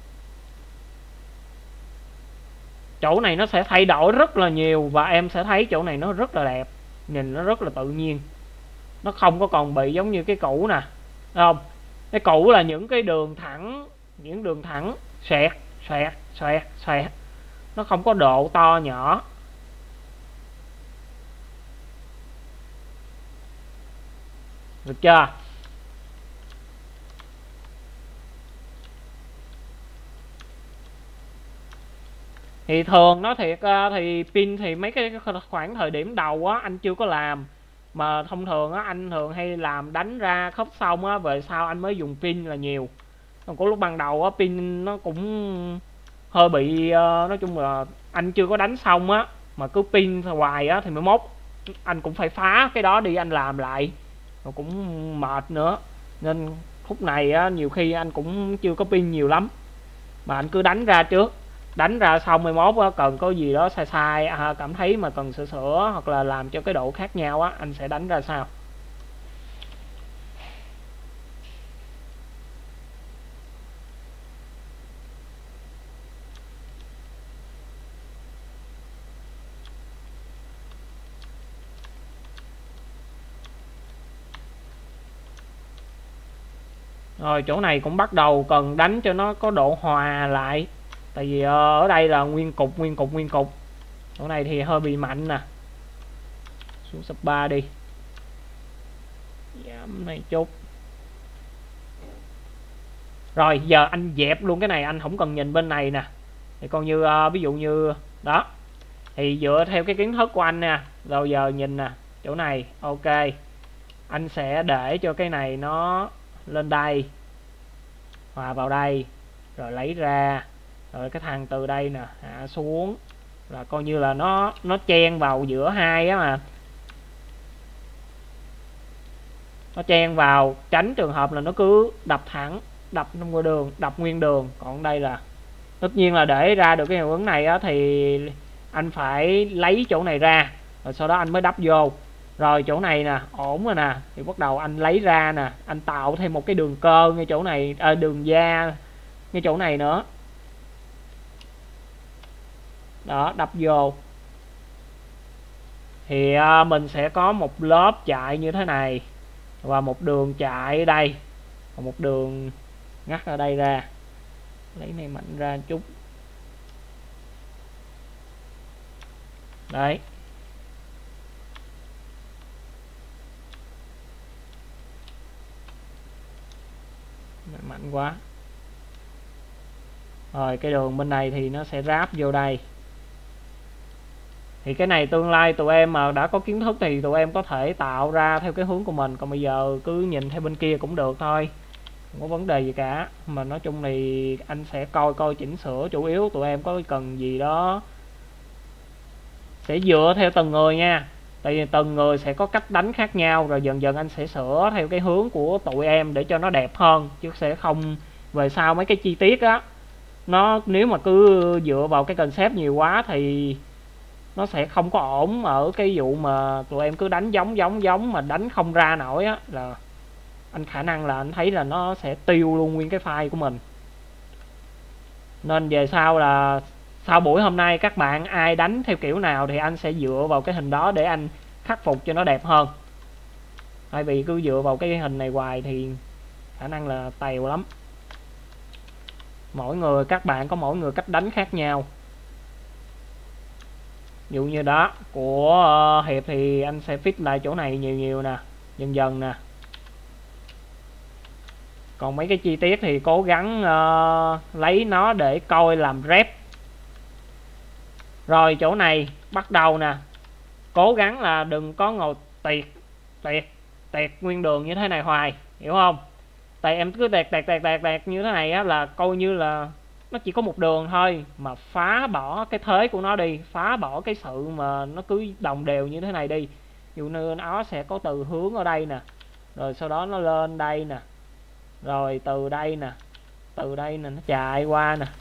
Chỗ này nó sẽ thay đổi rất là nhiều. Và em sẽ thấy chỗ này nó rất là đẹp. Nhìn nó rất là tự nhiên. Nó không có còn bị giống như cái cũ nè. Không? Cái cũ là những cái đường thẳng. Những đường thẳng. Xoẹt, xoẹt, xoẹt, xoẹt. Nó không có độ to nhỏ. được chưa? Thì thường nói thiệt thì pin thì mấy cái khoảng thời điểm đầu á anh chưa có làm, mà thông thường á anh thường hay làm đánh ra khớp xong á về sau anh mới dùng pin là nhiều. Còn có lúc ban đầu á pin nó cũng hơi bị uh, nói chung là anh chưa có đánh xong á mà cứ pin hoài á thì mới mốt anh cũng phải phá cái đó đi anh làm lại, rồi cũng mệt nữa, nên khúc này á nhiều khi anh cũng chưa có pin nhiều lắm, mà anh cứ đánh ra trước, đánh ra xong mai mốt á cần có gì đó sai sai à, cảm thấy mà cần sửa sửa hoặc là làm cho cái độ khác nhau á anh sẽ đánh ra sau. Rồi chỗ này cũng bắt đầu cần đánh cho nó có độ hòa lại, tại vì ở đây là nguyên cục nguyên cục nguyên cục, chỗ này thì hơi bị mạnh nè, xuống sub ba đi, giảm này chút. Rồi giờ anh dẹp luôn cái này, anh không cần nhìn bên này nè, thì coi như uh, ví dụ như đó, thì dựa theo cái kiến thức của anh nè, rồi giờ nhìn nè chỗ này ok, anh sẽ để cho cái này nó lên đây, hòa vào đây, rồi lấy ra, rồi cái thằng từ đây nè hạ xuống, là coi như là nó nó chen vào giữa hai á, mà nó chen vào, tránh trường hợp là nó cứ đập thẳng, đập nguyên đường, đập nguyên đường. Còn đây là tất nhiên là để ra được cái hiệu ứng này á thì anh phải lấy chỗ này ra, rồi sau đó anh mới đắp vô. Rồi chỗ này nè ổn rồi nè, thì bắt đầu anh lấy ra nè, anh tạo thêm một cái đường cơ ngay chỗ này, à, đường da ngay chỗ này nữa, đó đắp vô thì à, mình sẽ có một lớp chạy như thế này và một đường chạy ở đây, và một đường ngắt ở đây ra, lấy này mạnh ra chút đấy. Mạnh quá. Rồi cái đường bên này thì nó sẽ ráp vô đây. Thì cái này tương lai tụi em mà đã có kiến thức thì tụi em có thể tạo ra theo cái hướng của mình, còn bây giờ cứ nhìn theo bên kia cũng được thôi, không có vấn đề gì cả. Mà nói chung thì anh sẽ coi coi chỉnh sửa, chủ yếu tụi em có cần gì đó sẽ dựa theo từng người nha, tại vì từng người sẽ có cách đánh khác nhau, rồi dần dần anh sẽ sửa theo cái hướng của tụi em để cho nó đẹp hơn, chứ sẽ không về sau mấy cái chi tiết á, nó nếu mà cứ dựa vào cái concept nhiều quá thì nó sẽ không có ổn. Ở cái vụ mà tụi em cứ đánh giống giống giống mà đánh không ra nổi á, là anh khả năng là anh thấy là nó sẽ tiêu luôn nguyên cái file của mình. Nên về sau là sau buổi hôm nay các bạn ai đánh theo kiểu nào thì anh sẽ dựa vào cái hình đó để anh khắc phục cho nó đẹp hơn, thay vì cứ dựa vào cái hình này hoài thì khả năng là tèo lắm. Mỗi người các bạn có mỗi người cách đánh khác nhau. Ví dụ như đó của uh, Hiệp thì anh sẽ fix lại chỗ này nhiều nhiều nè, dần dần nè. Còn mấy cái chi tiết thì cố gắng uh, lấy nó để coi làm rep. Rồi chỗ này bắt đầu nè, cố gắng là đừng có ngồi tiệt tiệt tiệt nguyên đường như thế này hoài, hiểu không? Tại em cứ tẹt tẹt tẹt tẹt tẹt như thế này á, là coi như là nó chỉ có một đường thôi, mà phá bỏ cái thế của nó đi, phá bỏ cái sự mà nó cứ đồng đều như thế này đi. Ví dụ như nó sẽ có từ hướng ở đây nè, rồi sau đó nó lên đây nè, rồi từ đây nè, từ đây nè nó chạy qua nè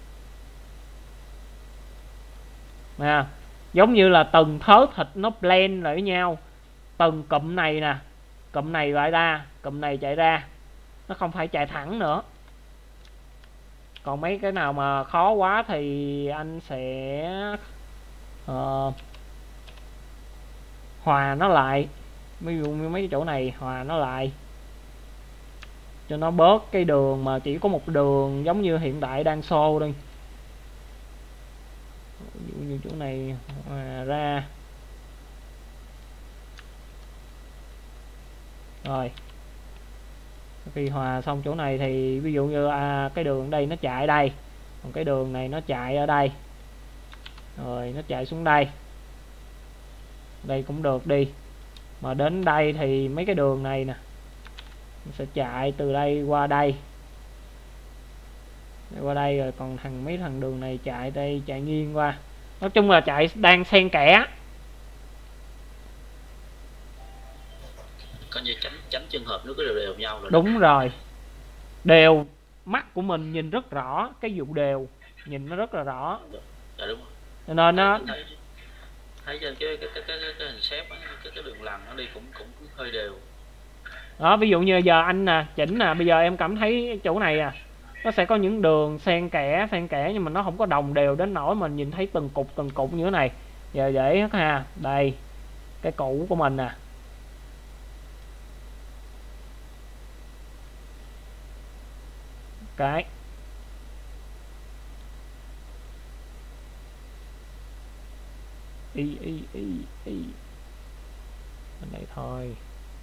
nè, giống như là từng thớ thịt nó blend lại với nhau. Từng cụm này nè, cụm này lại ra, cụm này chạy ra, nó không phải chạy thẳng nữa. Còn mấy cái nào mà khó quá thì anh sẽ uh, hòa nó lại. Ví dụ như mấy cái chỗ này hòa nó lại cho nó bớt cái đường mà chỉ có một đường giống như hiện tại đang show đi. Ví dụ như chỗ này hòa ra. Rồi khi hòa xong chỗ này thì ví dụ như à, cái đường đây nó chạy ở đây, còn cái đường này nó chạy ở đây, rồi nó chạy xuống đây, đây cũng được đi, mà đến đây thì mấy cái đường này nè nó sẽ chạy từ đây qua đây, đây qua đây, rồi còn thằng mấy thằng đường này chạy đây, chạy nghiêng qua, nói chung là chạy đang xen kẽ. Coi như tránh tránh trường hợp nó cứ đều đều nhau rồi. Đúng rồi, đều, mắt của mình nhìn rất rõ, cái vụ đều nhìn nó rất là rõ. Dạ đúng rồi. Cho nên nó thấy, thấy trên cái cái cái cái, cái, cái hình xếp á, cái cái đường lằn nó đi cũng cũng hơi đều. Đó, ví dụ như giờ anh nè chỉnh nè, bây giờ em cảm thấy chỗ này à nó sẽ có những đường xen kẽ xen kẽ nhưng mà nó không có đồng đều đến nỗi mình nhìn thấy từng cục từng cục như thế này. Giờ dễ ha, đây cái cũ của mình nè, cái y y y y bên này thôi.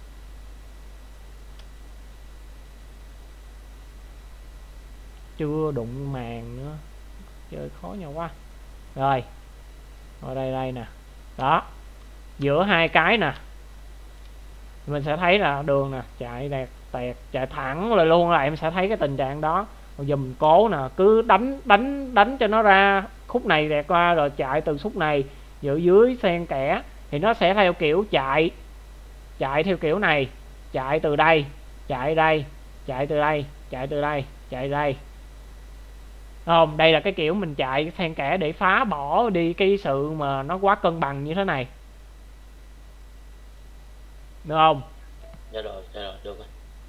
Chưa đụng màn nữa, chơi khó nhau quá. Rồi ở đây đây nè, đó giữa hai cái nè mình sẽ thấy là đường nè chạy đẹp tẹt, chạy thẳng lại luôn, là em sẽ thấy cái tình trạng đó. Rồi giờ mình cố nè, cứ đánh đánh đánh cho nó ra khúc này đẹp qua, rồi chạy từ khúc này giữa dưới xen kẽ thì nó sẽ theo kiểu chạy chạy theo kiểu này, chạy từ đây chạy đây, chạy từ đây chạy từ đây chạy đây, không? Đây là cái kiểu mình chạy xen kẽ để phá bỏ đi cái sự mà nó quá cân bằng như thế này, được không? Dạ rồi, dạ rồi, được rồi.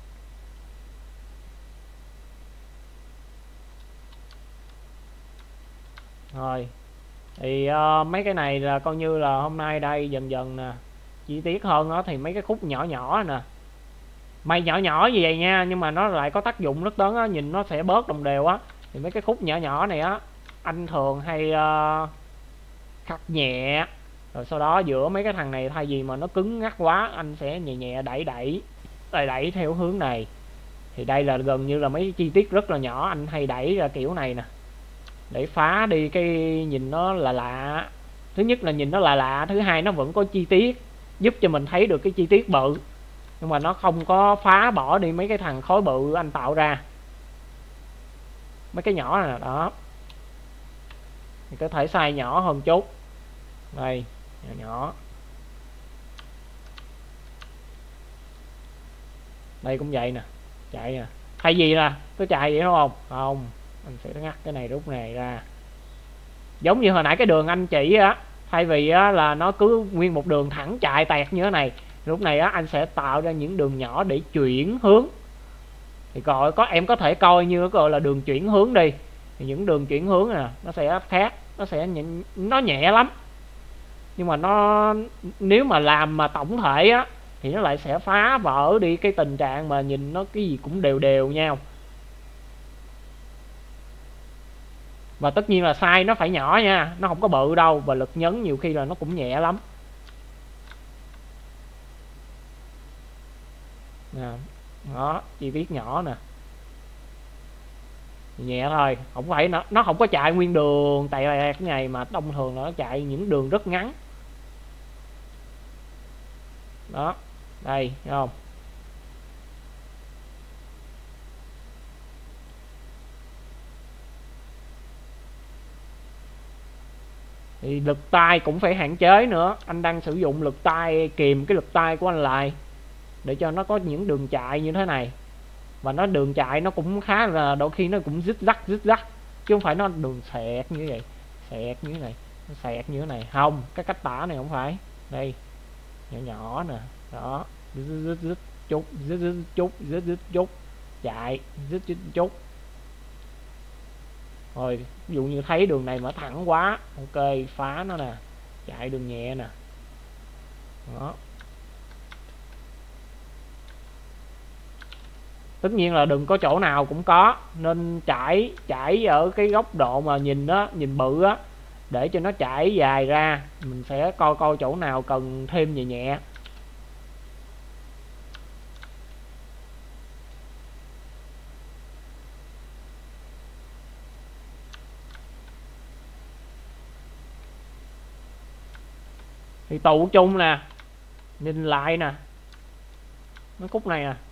Rồi thì uh, mấy cái này là coi như là hôm nay đây dần dần nè chi tiết hơn đó, thì mấy cái khúc nhỏ nhỏ nè, mày nhỏ nhỏ như vậy nha, nhưng mà nó lại có tác dụng rất lớn á, nhìn nó sẽ bớt đồng đều á. Thì mấy cái khúc nhỏ nhỏ này á anh thường hay uh, khắc nhẹ, rồi sau đó giữa mấy cái thằng này thay vì mà nó cứng ngắc quá anh sẽ nhẹ nhẹ đẩy đẩy đẩy đẩy theo hướng này. Thì đây là gần như là mấy cái chi tiết rất là nhỏ anh hay đẩy ra kiểu này nè, để phá đi cái nhìn nó là lạ. Thứ nhất là nhìn nó là lạ, thứ hai nó vẫn có chi tiết giúp cho mình thấy được cái chi tiết bự, nhưng mà nó không có phá bỏ đi mấy cái thằng khối bự anh tạo ra. Mấy cái nhỏ này đó thì có thể size nhỏ hơn chút, đây nhỏ nhỏ, đây cũng vậy nè, chạy nè, thay vì là cứ chạy vậy đúng không, không anh sẽ ngắt cái này rút này ra, giống như hồi nãy cái đường anh chỉ á, thay vì á, là nó cứ nguyên một đường thẳng chạy tẹt như thế này, lúc này á anh sẽ tạo ra những đường nhỏ để chuyển hướng. Thì gọi có em có thể coi như gọi là đường chuyển hướng đi, thì những đường chuyển hướng nè nó sẽ khác, nó sẽ nó nhẹ lắm, nhưng mà nó nếu mà làm mà tổng thể á thì nó lại sẽ phá vỡ đi cái tình trạng mà nhìn nó cái gì cũng đều đều nhau. Và tất nhiên là size nó phải nhỏ nha, nó không có bự đâu, và lực nhấn nhiều khi là nó cũng nhẹ lắm nè. Đó, chi tiết nhỏ nè, nhẹ thôi, không phải nó nó không có chạy nguyên đường tại cái này, mà thông thường là nó chạy những đường rất ngắn. Đó, đây thấy không? Thì lực tay cũng phải hạn chế nữa, anh đang sử dụng lực tay kìm cái lực tay của anh lại để cho nó có những đường chạy như thế này, và nó đường chạy nó cũng khá là đôi khi nó cũng rít rắc rít rắc, chứ không phải nó đường xẹt như vậy, xẹt như thế này, nó xẹt như thế này, không, cái cách tả này không phải. Đây nhỏ nhỏ nè, đó rít rít rít chút, rít rít chút, rít rít chút, chạy rít rít chút. Rồi ví dụ như thấy đường này mà thẳng quá, ok phá nó nè, chạy đường nhẹ nè, đó. Tất nhiên là đừng có chỗ nào cũng có, nên chảy chảy ở cái góc độ mà nhìn đó, nhìn bự á, để cho nó chảy dài ra. Mình sẽ coi coi chỗ nào cần thêm nhẹ nhẹ. thì tụ chung nè, nhìn lại nè, mấy khúc này nè,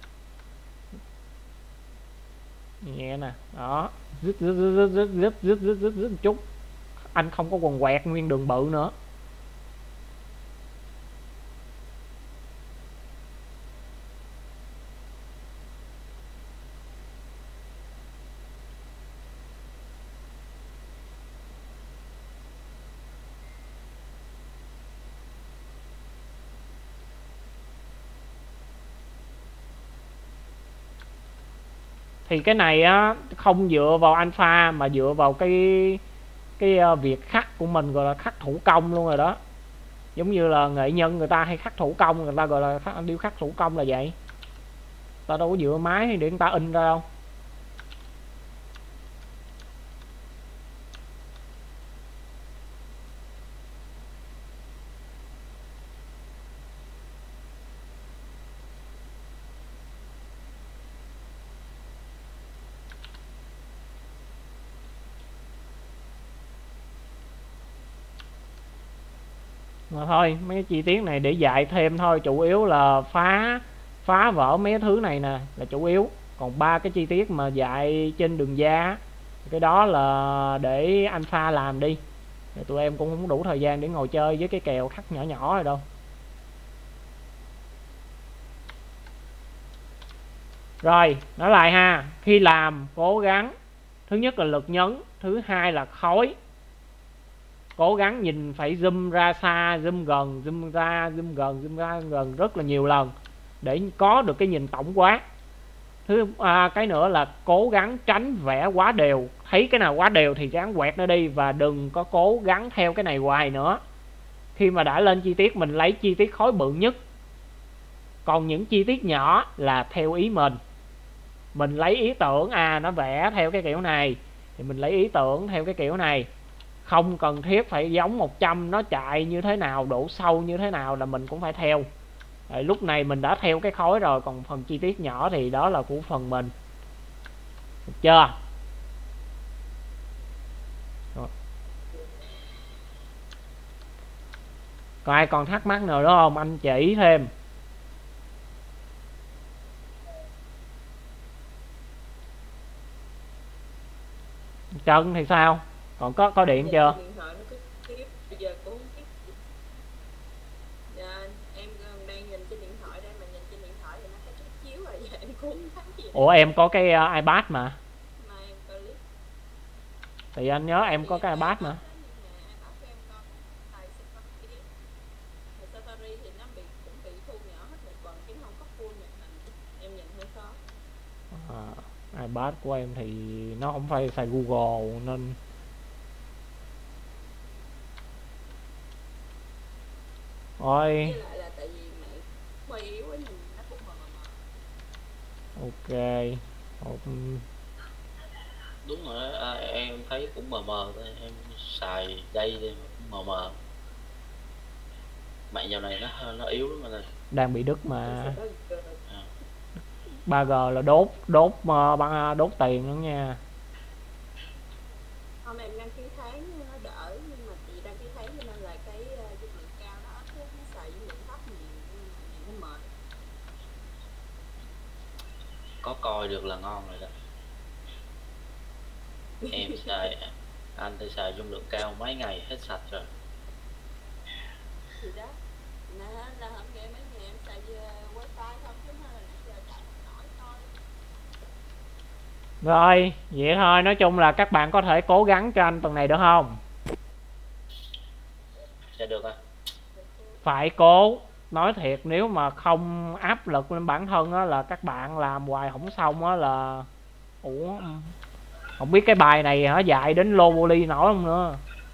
nhẹ nè, đó, rít rít rít rít rít rít rít rít rít một chút, anh không có quần quẹt nguyên đường bự nữa. Thì cái này á không dựa vào alpha mà dựa vào cái cái uh, việc khắc của mình, gọi là khắc thủ công luôn rồi đó. Giống như là nghệ nhân người ta hay khắc thủ công, người ta gọi là khắc, điêu khắc thủ công là vậy. Ta đâu có dựa máy để người ta in ra đâu. Mà thôi, mấy cái chi tiết này để dạy thêm thôi, chủ yếu là phá phá vỡ mấy cái thứ này nè là chủ yếu. Còn ba cái chi tiết mà dạy trên đường da, cái đó là để alpha làm đi. Thì tụi em cũng không đủ thời gian để ngồi chơi với cái kèo khắc nhỏ nhỏ rồi đâu. Rồi, nói lại ha, khi làm cố gắng, thứ nhất là lực nhấn, thứ hai là khối. Cố gắng nhìn phải zoom ra xa, zoom gần, zoom ra, zoom gần, zoom ra gần rất là nhiều lần để có được cái nhìn tổng quát. Thứ à, cái nữa là cố gắng tránh vẽ quá đều. Thấy cái nào quá đều thì gắng quẹt nó đi, và đừng có cố gắng theo cái này hoài nữa. Khi mà đã lên chi tiết mình lấy chi tiết khối bự nhất, còn những chi tiết nhỏ là theo ý mình. Mình lấy ý tưởng à nó vẽ theo cái kiểu này thì mình lấy ý tưởng theo cái kiểu này. Không cần thiết phải giống một trăm, nó chạy như thế nào, độ sâu như thế nào là mình cũng phải theo. Đấy, lúc này mình đã theo cái khối rồi, còn phần chi tiết nhỏ thì đó là của phần mình. Được chưa? Rồi. Còn ai còn thắc mắc nào đó không? Anh chỉ thêm. Trân thì sao? Còn có có điện chưa? Điện thoại nó cứ tiếp, bây giờ cũng tiếp. Dạ, em đang nhìn trên điện thoại đây, mà nhìn trên điện thoại thì nó có chút chiếu rồi, giờ em cũng không thấy gì. Ủa em có cái uh, iPad mà. Mà em clip. Thì anh nhớ em có cái iPad mà. Safari thì nó bị cũng bị thu nhỏ hết một phần, chứ không có full màn hình. Em nhìn hơi khó. À, iPad của em thì nó không phải xài Google nên rồi. Với lại là tại vì mẹ quay yếu quá nhìn nó cũng mờ mờ. Ok. Um, Đúng rồi đó, à, em thấy cũng mờ mờ thôi, em xài đây đi cũng mờ mờ. Mạng dạo này nó nó yếu lắm rồi. đang bị đứt mà. À. ba G là đốt đốt uh, đốt tiền nữa nha. Hôm em đăng ký tháng nó đỡ, nhưng mà chị đăng ký tháng cho nên là cái uh, dung lượng cao nó nó xài dung lượng thấp nhiều, nhưng mà nó mệt. Có coi được là ngon rồi đó. Em xài anh thì xài dung lượng cao mấy ngày hết sạch rồi. Thì đó, là, là hôm kia mấy ngày em xài wifi không, chứ mà là nãy giờ chạy không nổi thôi. Rồi vậy thôi, nói chung là các bạn có thể cố gắng cho anh tuần này được không? Sẽ được á. Phải cố. Nói thiệt, nếu mà không áp lực lên bản thân á, là các bạn làm hoài không xong á là ủa không biết cái bài này hả dạy đến lô poly nổi không nữa.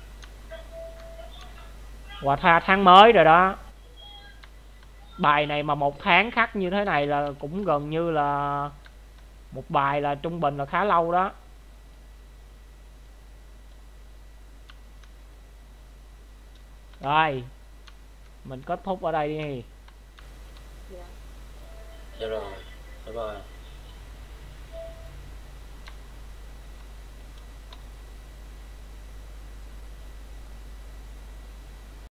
Và tha tháng mới rồi đó, bài này mà một tháng khắc như thế này là cũng gần như là một bài là trung bình là khá lâu đó. Rồi mình kết thúc ở đây đi. Dạ. Dạ rồi, bye bye.